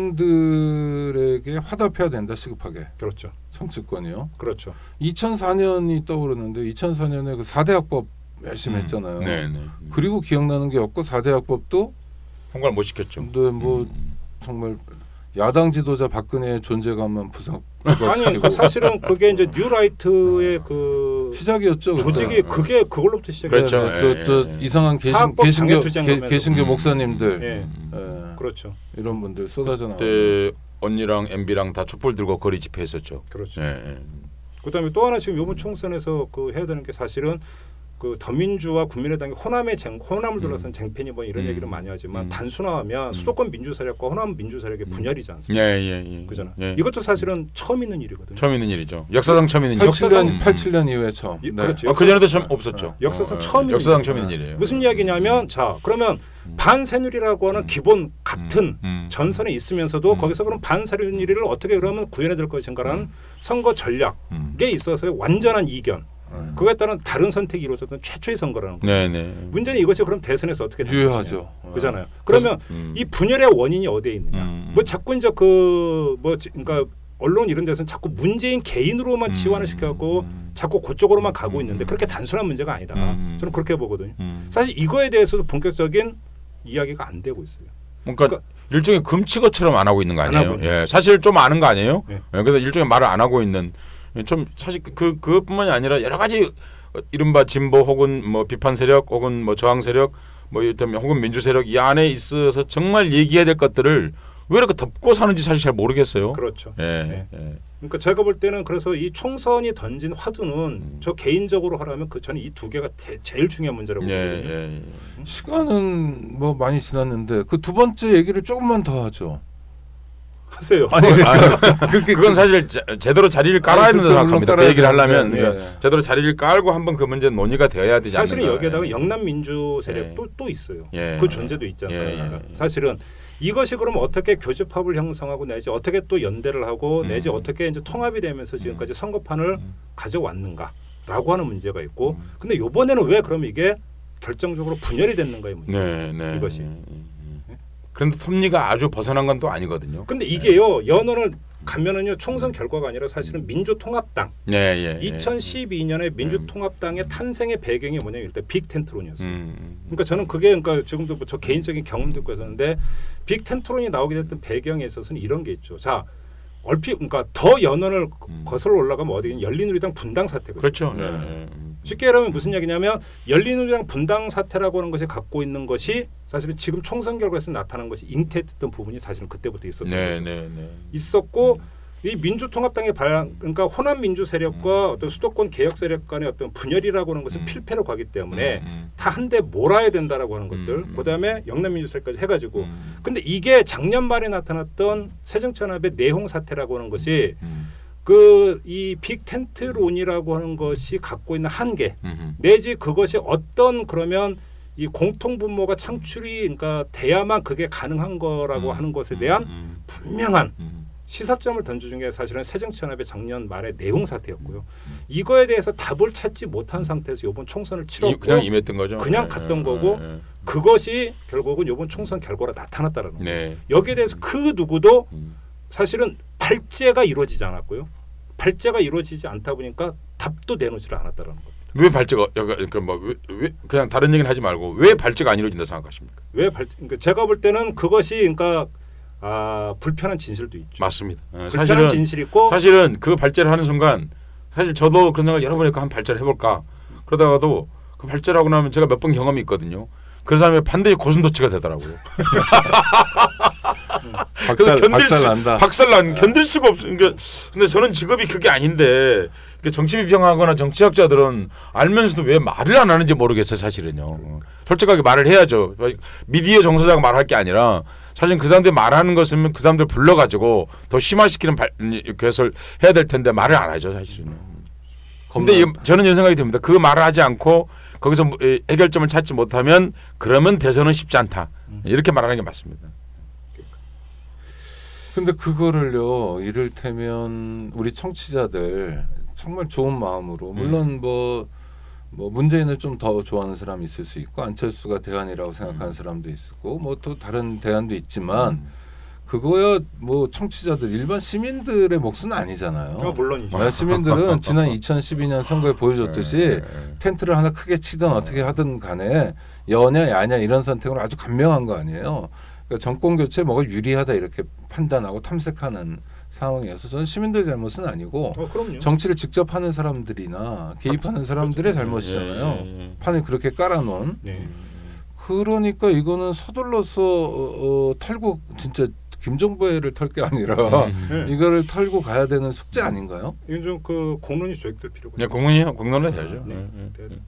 청년들에게 화답해야 된다 시급하게 그렇죠. 정치권이요. 그렇죠. 이천사 년이 떠오르는데 이천사 년에 그 사 대 학법 열심히 음. 했잖아요. 네, 네. 그리고 기억나는 게 없고 사 대 학법도 통과를 못 시켰죠. 근데 뭐 음. 정말 야당 지도자 박근혜의 존재감만 부상 아니 그러니까 사실은 그게 이제 뉴라이트의 그 시작이었죠. 조직이 그때. 그게 그걸로부터 시작이 그렇죠. 네, 네. 예, 또, 또 예. 이상한 개신, 사학법 개신교 장애투쟁하면서. 개, 개신교 음. 목사님들 예. 예, 그렇죠. 이런 분들 쏟아져 나오고 그때 언니랑 엠비랑 다 촛불 들고 거리 집회했었죠. 그렇죠. 예, 예. 그다음에 또 하나 지금 이번 총선에서 그 해야 되는 게 사실은 그 더민주와 국민의당이 호남의 쟁, 호남을 둘러싼 쟁패니 뭐 이런 음. 얘기를 많이 하지만 음. 단순화하면 음. 수도권 민주 세력과 호남 민주 세력의 분열이지 않습니까? 예, 예, 예. 그잖아. 예. 이것도 사실은 처음 있는 일이거든요. 처음 있는 일이죠. 역사상 처음 있는 일. 팔십칠 년 음. 팔십칠 년 이후에 처음. 이- 네. 그렇죠. 아, 그 전에도 참 없었죠. 역사상 어, 처음 있는 역사상 일이에요. 처음 있는 일이에요. 무슨 이야기냐면 자 그러면 반새누리라고 하는 기본 같은 음. 전선에 있으면서도 음. 거기서 그럼 반새누리를 어떻게 그러면 구현해낼 것인가라는 선거 전략에 음. 있어서의 완전한 이견. 음. 그거에 따른 다른 선택이 이루어졌던 최초의 선거라는 거예요. 네, 네. 문제는 이것이 그럼 대선에서 어떻게 되는 유효하죠. 것이냐. 그잖아요. 그러면 음. 이 분열의 원인이 어디에 있느냐. 음. 뭐 자꾸 이제 그뭐 그러니까 언론 이런 데서는 자꾸 문재인 개인으로만 음. 치환을 시켜갖고 음. 자꾸 그쪽으로만 가고 음. 있는데 그렇게 단순한 문제가 아니다. 음. 저는 그렇게 보거든요. 음. 사실 이거에 대해서도 본격적인 이야기가 안 되고 있어요. 그러니까, 그러니까 일종의 금치것처럼 안 하고 있는 거 안 아니에요? 하고 있는 예, 사실 좀 아는 거 아니에요? 네. 예, 그래서 일종의 말을 안 하고 있는 좀 사실 그 그것뿐만이 아니라 여러 가지 이른바 진보 혹은 뭐 비판 세력 혹은 뭐 저항 세력 뭐 이를테면 혹은 민주 세력 이 안에 있어서 정말 얘기해야 될 것들을 왜 이렇게 덮고 사는지 사실 잘 모르겠어요. 그렇죠. 예, 네. 예. 그러니까 제가 볼 때는 그래서 이 총선이 던진 화두는 음. 저 개인적으로 하라면 그 저는 이 두 개가 대, 제일 중요한 문제라고 예, 보거든요. 예, 예. 시간은 뭐 많이 지났는데 그 두 번째 얘기를 조금만 더 하죠. 하세요. 아니 그렇게 그건 사실 제, 제대로 자리를 깔아야 아니, 된다고 그건 생각합니다. 그 깔아야 얘기를 하려면 되는데, 그러니까 네. 제대로 자리를 깔고 한번 그 문제 논의가 되어야 되지 않는가. 사실은 여기에다가 예. 영남 민주 예. 세력도 또 있어요. 예. 그 존재도 있지 않습니까? 예, 예, 예. 사실은 이것이 그럼 어떻게 교집합을 형성하고 내지 어떻게 또 연대를 하고 음. 내지 어떻게 이제 통합이 되면서 지금까지 선거판을 음. 가져왔는가라고 하는 문제가 있고, 음. 근데 이번에는 왜 그럼 이게 결정적으로 분열이 됐는가의 문제. 네, 네. 이것이. 음. 그런데 섭리가 아주 벗어난 건 또 아니거든요. 근데 이게요 연원을 가면은요 총선 결과가 아니라 사실은 민주통합당 네, 예, 예. 이천십이 년에 민주통합당의 탄생의 배경이 뭐냐면 일단 빅텐트론이었어요. 음, 음. 그러니까 저는 그게 그러니까 지금도 뭐저 개인적인 경험도 있고 해서는데 빅텐트론이 나오게 됐던 배경에 있어서는 이런 게 있죠. 자 얼핏 그러니까 더 연원을 음. 거슬러 올라가면 어디는 열린우리당 분당 사태가 그렇죠. 있었어요. 예, 예. 음. 쉽게 말하면 무슨 얘기냐면 열린우리당 분당 사태라고 하는 것이 갖고 있는 것이 사실은 지금 총선 결과에서 나타난 것이 잉태했던 부분이 사실은 그때부터 있었던 네, 거죠. 네, 네. 있었고 이 민주통합당의 발 그러니까 호남 민주 세력과 음. 어떤 수도권 개혁 세력 간의 어떤 분열이라고 하는 것은 음. 필패로 가기 때문에 음, 음. 다 한 대 몰아야 된다라고 하는 것들. 음, 음. 그다음에 영남 민주 세력까지 해가지고. 음. 근데 이게 작년 말에 나타났던 새정치연합의 내홍 사태라고 하는 것이 음. 그 이 빅텐트론이라고 하는 것이 갖고 있는 한계 음. 내지 그것이 어떤 그러면 이 공통 분모가 창출이 그러니까 돼야만 그게 가능한 거라고 음. 하는 것에 대한 음. 분명한 음. 시사점을 던져준 게 사실은 새정치연합의 작년 말의 내용 사태였고요. 이거에 대해서 답을 찾지 못한 상태에서 이번 총선을 이- 치렀고 그냥 임했던 거죠. 그냥 예, 갔던 예, 거고 예, 예. 그것이 결국은 이번 총선 결과로 나타났다는 거예요. 네. 여기에 대해서 그 누구도 음. 사실은 발제가 이루어지지 않았고요. 발제가 이루어지지 않다 보니까 답도 내놓지를 않았다는 겁니다. 왜 발제가 그러니까 뭐 왜 그냥 다른 얘기는 하지 말고 왜 발제가 안 이루어진다 생각하십니까? 왜 발? 그러니까 제가 볼 때는 그것이 그러니까 아, 불편한 진실도 있죠. 맞습니다. 네, 불편한 사실은 진실 있고 사실은 그 발제를 하는 순간 사실 저도 그런 생각 여러 번 했고 한 발제를 해볼까 그러다가도 그 발제를 하고 나면 제가 몇 번 경험이 있거든요. 그 사람이 반드시 고슴도치가 되더라고요. 박살 박살 난다. 박살 난 견딜 수가 없어. 그러니까 근데 저는 직업이 그게 아닌데 정치 비평하거나 정치학자들은 알면서도 왜 말을 안 하는지 모르겠어요. 사실은요. 솔직하게 말을 해야죠. 미디어 정서자가 말할 게 아니라 사실 그 사람들 말하는 것은 그 사람들 불러가지고 더 심화시키는 발, 것을 해야 될 텐데 말을 안 하죠. 사실은요. 근데 저는 이런 생각이 듭니다. 그 말을 하지 않고 거기서 해결점을 찾지 못하면 그러면 대선은 쉽지 않다. 이렇게 말하는 게 맞습니다. 근데 그거를요, 이를테면 우리 청취자들 정말 좋은 마음으로 물론 뭐, 뭐 문재인을 좀 더 좋아하는 사람이 있을 수 있고 안철수가 대안이라고 생각하는 사람도 있고 뭐 또 다른 대안도 있지만 그거야 뭐 청취자들 일반 시민들의 몫은 아니잖아요. 어, 물론이죠. 네, 시민들은 지난 이천십이 년 선거에 보여줬듯이 네, 네. 텐트를 하나 크게 치든 어떻게 하든 간에 여냐 야냐 이런 선택으로 아주 간명한 거 아니에요. 그러니까 정권 교체 뭐가 유리하다 이렇게 판단하고 탐색하는 상황이어서 저는 시민들의 잘못은 아니고 어, 그럼요. 정치를 직접 하는 사람들이나 개입하는 사람들의 잘못이잖아요. 예, 예, 예. 판을 그렇게 깔아놓은. 네. 그러니까 이거는 서둘러서 어, 어, 털고 진짜 김종배를 털 게 아니라 음. 네. 이거를 털고 가야 되는 숙제 아닌가요? 이건 좀 그 공론이 조직될 필요가 네, 있죠. 공론이 공론은 해야죠. 네. 네, 네. 네.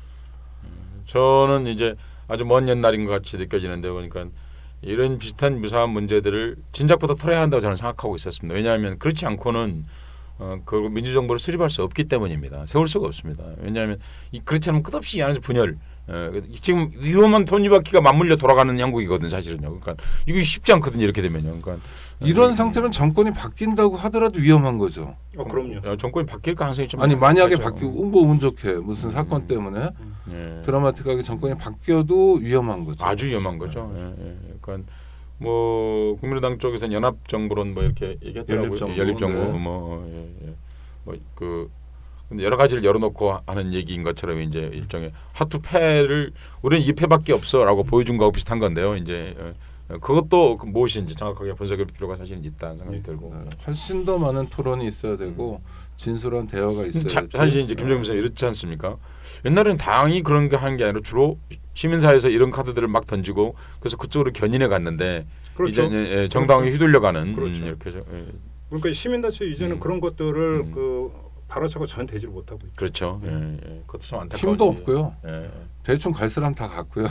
저는 이제 아주 먼 옛날인 것 같이 느껴지는데 보니까 이런 비슷한 무사한 문제들을 진작부터 털어야 한다고 저는 생각하고 있었습니다. 왜냐하면 그렇지 않고는 어, 그 민주정부를 수립할 수 없기 때문입니다. 세울 수가 없습니다. 왜냐하면 이 그렇지 않으면 끝없이 이 안에서 분열. 어, 지금 위험한 톱니바퀴가 맞물려 돌아가는 형국이거든 사실은요. 그러니까 이거 쉽지 않거든요. 이렇게 되면요. 그러니까 이런 상태면 정권이 바뀐다고 하더라도 위험한 거죠. 어, 그럼요. 어, 정권이 바뀔 가능성이 좀 아니 만약에 많죠. 바뀌고 뭐 운 좋게 무슨 사건 때문에 예. 드라마틱하게 정권이 바뀌어도 위험한 거죠. 아주 위험한 거죠. 예, 예. 그러니까 뭐 국민의당 쪽에서는 연합정부론 뭐 이렇게 얘기했더라고요. 연립정부, 연립정부 네. 뭐 예, 예. 뭐그 여러 가지를 열어놓고 하는 얘기인 것처럼 이제 일종의 화투패를 우리는 이 패밖에 없어라고 보여준 거하고 비슷한 건데요. 이제 어, 그것도 무엇인지 정확하게 분석할 필요가 사실 있다는 생각이 들고 네. 훨씬 더 많은 토론이 있어야 되고 진솔한 대화가 있어야 자, 되죠. 사실 이제 김정민 선생 이렇지 않습니까? 옛날에는 당이 그런 게 하는 게 아니라 주로 시민사회에서 이런 카드들을 막 던지고 그래서 그쪽으로 견인해 갔는데 그렇죠. 이제 예, 정당이 휘둘려가는 그렇죠. 음, 이렇게 해서 예. 그러니까 시민단체 이제는 음. 그런 것들을 음. 그 바로잡고 전 되지를 못하고 있죠. 그렇죠. 예, 예. 그것도 좀 안타까운 힘도 일이에요. 없고요. 예. 대충 갈 사람 다 갔고요.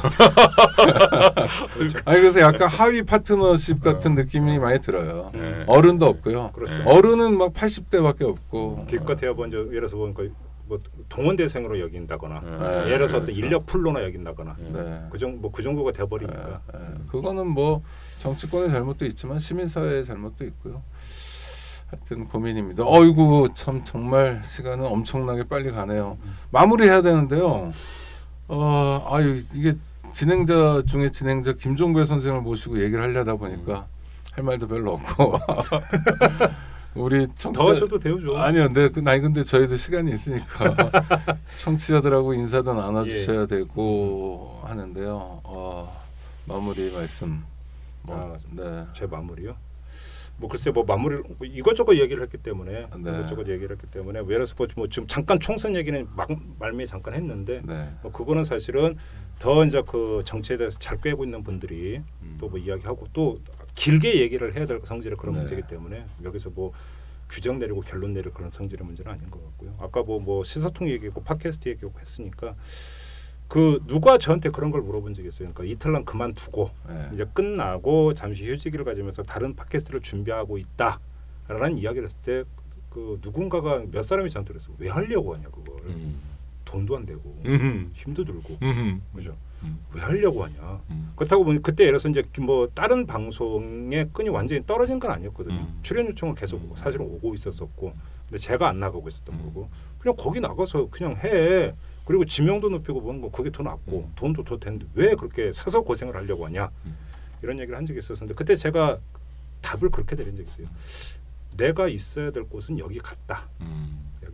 아니 그래서 약간 하위 파트너십 같은 느낌이 많이 들어요. 예. 어른도 없고요. 그렇죠. 어른은 막 팔십 대밖에 없고. 기껏해야 먼저 예를 들어서 보니까 뭐 동원대생으로 여긴다거나 네, 예를 들어서 또 그렇죠. 인력 풀로나 여긴다거나 네. 그 정도 뭐그 정도가 돼버리니까 예, 예. 그거는 뭐 정치권의 잘못도 있지만 시민사회의 잘못도 있고요. 하여튼 고민입니다. 어이구 참 정말 시간은 엄청나게 빨리 가네요. 마무리해야 되는데요. 어, 아유 이게 진행자 중에 진행자 김종배 선생을 모시고 얘기를 하려다 보니까 할 말도 별로 없고 우리 청취자 더 하셔도 돼요, 좀. 아니요, 근데 그 나이 근데 저희도 시간이 있으니까 청취자들하고 인사도 나눠주셔야 예. 되고 하는데요. 어, 마무리 말씀. 뭐, 아, 네. 제 마무리요. 뭐 글쎄 뭐 마무리 뭐 이것저것 얘기를 했기 때문에 네. 이것저것 얘기를 했기 때문에 예를 들어서 뭐 지금 잠깐 총선 얘기는 막 말미에 잠깐 했는데 네. 뭐 그거는 사실은 더 이제 그 정치에 대해서 잘 꿰고 있는 분들이 또 뭐 이야기하고 또 길게 얘기를 해야 될 성질의 그런 네. 문제이기 때문에 여기서 뭐 규정 내리고 결론 내릴 그런 성질의 문제는 아닌 것 같고요. 아까 뭐 뭐 시사통 얘기했고 팟캐스트 얘기했고 했으니까 그 누가 저한테 그런 걸 물어본 적이 있어요. 그러니까 이틀간 그만두고 네. 이제 끝나고 잠시 휴직을 가지면서 다른 팟캐스트를 준비하고 있다라는 이야기를 했을 때 그 누군가가 몇 사람이 저한테 그랬어요. 왜 하려고 하냐 그걸. 음. 돈도 안 되고 음. 힘도 들고 음. 그죠. 음. 왜 하려고 하냐. 음. 그렇다고 보니 그때 예를 들어서 이제 뭐 다른 방송의 끈이 완전히 떨어진 건 아니었거든요. 음. 출연 요청을 계속 음. 사실은 오고 있었었고 근데 제가 안 나가고 있었던 음. 거고 그냥 거기 나가서 그냥 해. 그리고 지명도 높이고 보는 거 그게 더 낫고 음. 돈도 더 되는데 왜 그렇게 사서 고생을 하려고 하냐. 음. 이런 얘기를 한 적이 있었는데 그때 제가 답을 그렇게 드린 적이 있어요. 내가 있어야 될 곳은 여기 같다. 음. 여기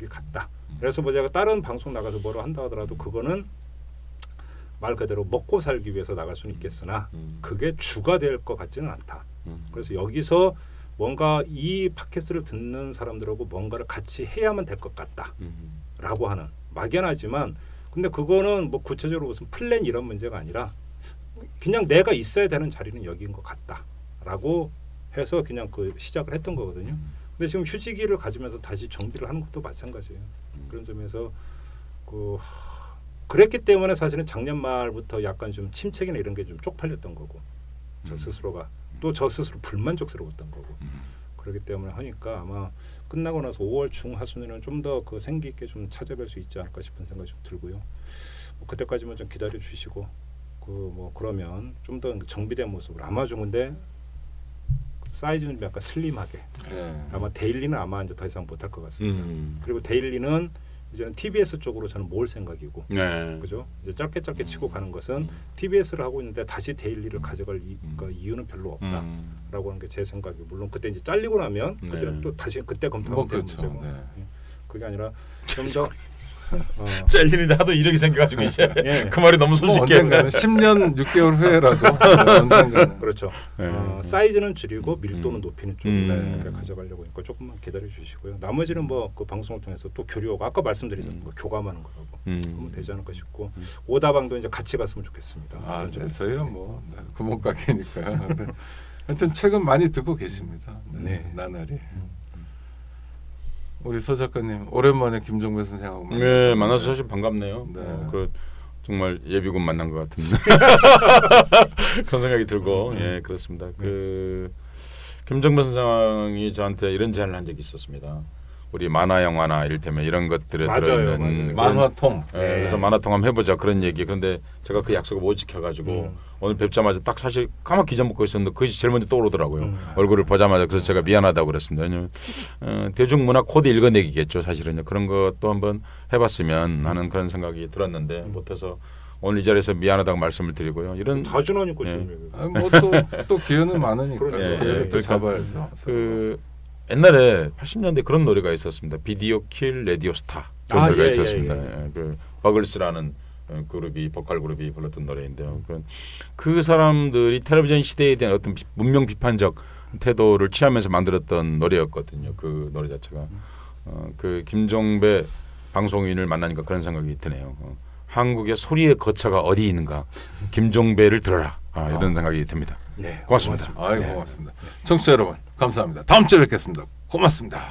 여기 갔다. 그래서 뭐 제가 다른 방송 나가서 뭐라 한다 하더라도 그거는 말 그대로 먹고 살기 위해서 나갈 수는 있겠으나 음. 그게 주가 될 것 같지는 않다. 음. 그래서 여기서 뭔가 이 팟캐스트를 듣는 사람들하고 뭔가를 같이 해야만 될 것 같다라고 하는 막연하지만 근데 그거는 뭐 구체적으로 무슨 플랜 이런 문제가 아니라 그냥 내가 있어야 되는 자리는 여기인 것 같다라고 해서 그냥 그 시작을 했던 거거든요. 근데 지금 휴지기를 가지면서 다시 정비를 하는 것도 마찬가지예요. 그런 점에서 그 그랬기 때문에 사실은 작년 말부터 약간 좀 침체기나 이런 게 좀 쪽팔렸던 거고 저 스스로가 또 저 스스로 불만족스러웠던 거고 그렇기 때문에 하니까 아마 끝나고 나서 오월 중하순에는 좀 더 그 생기 있게 좀 찾아뵐 수 있지 않을까 싶은 생각이 좀 들고요. 뭐 그때까지만 좀 기다려 주시고 그 뭐 그러면 좀 더 정비된 모습으로 아마 좀 근데 사이즈는 좀 약간 슬림하게 네. 아마 데일리는 아마 이제 더 이상 못할 것 같습니다. 음. 그리고 데일리는 이제는 티비에스 쪽으로 저는 모을 생각이고, 네. 그죠? 이제 짧게 짧게 음. 치고 가는 것은 음. 티비에스를 하고 있는데 다시 데일리를 음. 가져갈 이, 음. 그 이유는 별로 없다라고 음. 하는 게 제 생각이고, 물론 그때 이제 잘리고 나면 네. 그때는 또 다시 그때 검토하면 뭐 되는 그렇죠. 문제고, 네. 그게 아니라 좀 더 어, 짤리는데 하도 이렇게 생겨가지고 이제 예. 그 말이 너무 뭐 솔직해. 언젠가는 십 년 육 개월 후에라도 언젠가는 그렇죠. 네. 어, 사이즈는 줄이고 밀도는 음. 높이는 쪽으로 음. 이렇게 가져가려고 하니까 조금만 기다려 주시고요. 나머지는 뭐 그 방송을 통해서 또 교류하고 아까 말씀드린 음. 뭐 교감하는 거라고 음. 하면 되지 않을까 싶고 음. 오다방도 이제 같이 갔으면 좋겠습니다. 아, 네. 저희는 뭐 네, 구멍가게니까요. 네. 하여튼 최근 많이 듣고 계십니다. 네, 네. 나날이. 우리 서 작가님 오랜만에 김종배 선생하고 네, 만나서 만나서 사실 반갑네요. 네. 어, 그 정말 예비군 만난 것 같은 그런 생각이 들고, 예, 그렇습니다. 그 김정배 선생이 저한테 이런 제안을 한 적이 있었습니다. 우리 만화 영화나 이를테면 이런 것들에 맞아요, 들어있는 맞아요. 만화통. 예, 그래서 만화통 한번 해보자 그런 얘기. 그런데 제가 그 약속을 못 지켜가지고 음. 오늘 뵙자마자 딱 사실 까맣게 잊어먹고 있었는데 그것이 제일 먼저 떠오르더라고요. 음. 얼굴을 보자마자. 그래서 제가 미안하다고 그랬습니다. 왜냐하면 어, 대중문화 코드 읽어내기겠죠. 사실은요. 그런 것도 한번 해봤으면 하는 그런 생각이 들었는데 못해서 오늘 이 자리에서 미안하다고 말씀을 드리고요. 이런 다 준하니까 예. 지금 아, 뭐또 또 기회는 많으니까 그러네요. 기회를 예, 또 예. 잡아야죠. 그 옛날에 팔십 년대 그런 노래가 있었습니다. 비디오 킬 레디오 스타 그런 아, 노래가 예, 있었습니다. 예, 예. 예, 그 버글스라는 어, 그룹이 보컬 그룹이 불렀던 노래인데요. 그, 그 사람들이 텔레비전 시대에 대한 어떤 비, 문명 비판적 태도를 취하면서 만들었던 노래였거든요. 그 노래 자체가 어, 그 김종배 방송인을 만나니까 그런 생각이 드네요. 어, 한국의 소리의 거처가 어디 있는가? 김종배를 들어라. 아, 이런 생각이 듭니다. 네, 고맙습니다. 아이 네. 고맙습니다. 청취자 여러분 감사합니다. 다음 주에 뵙겠습니다. 고맙습니다.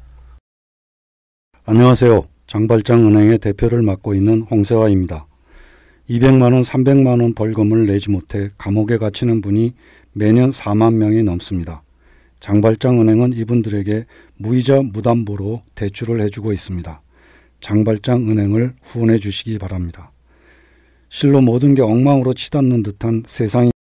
안녕하세요. 장발장은행의 대표를 맡고 있는 홍세화입니다. 이백만 원, 삼백만 원 벌금을 내지 못해 감옥에 갇히는 분이 매년 사만 명이 넘습니다. 장발장은행은 이분들에게 무이자 무담보로 대출을 해주고 있습니다. 장발장은행을 후원해 주시기 바랍니다. 실로 모든 게 엉망으로 치닫는 듯한 세상이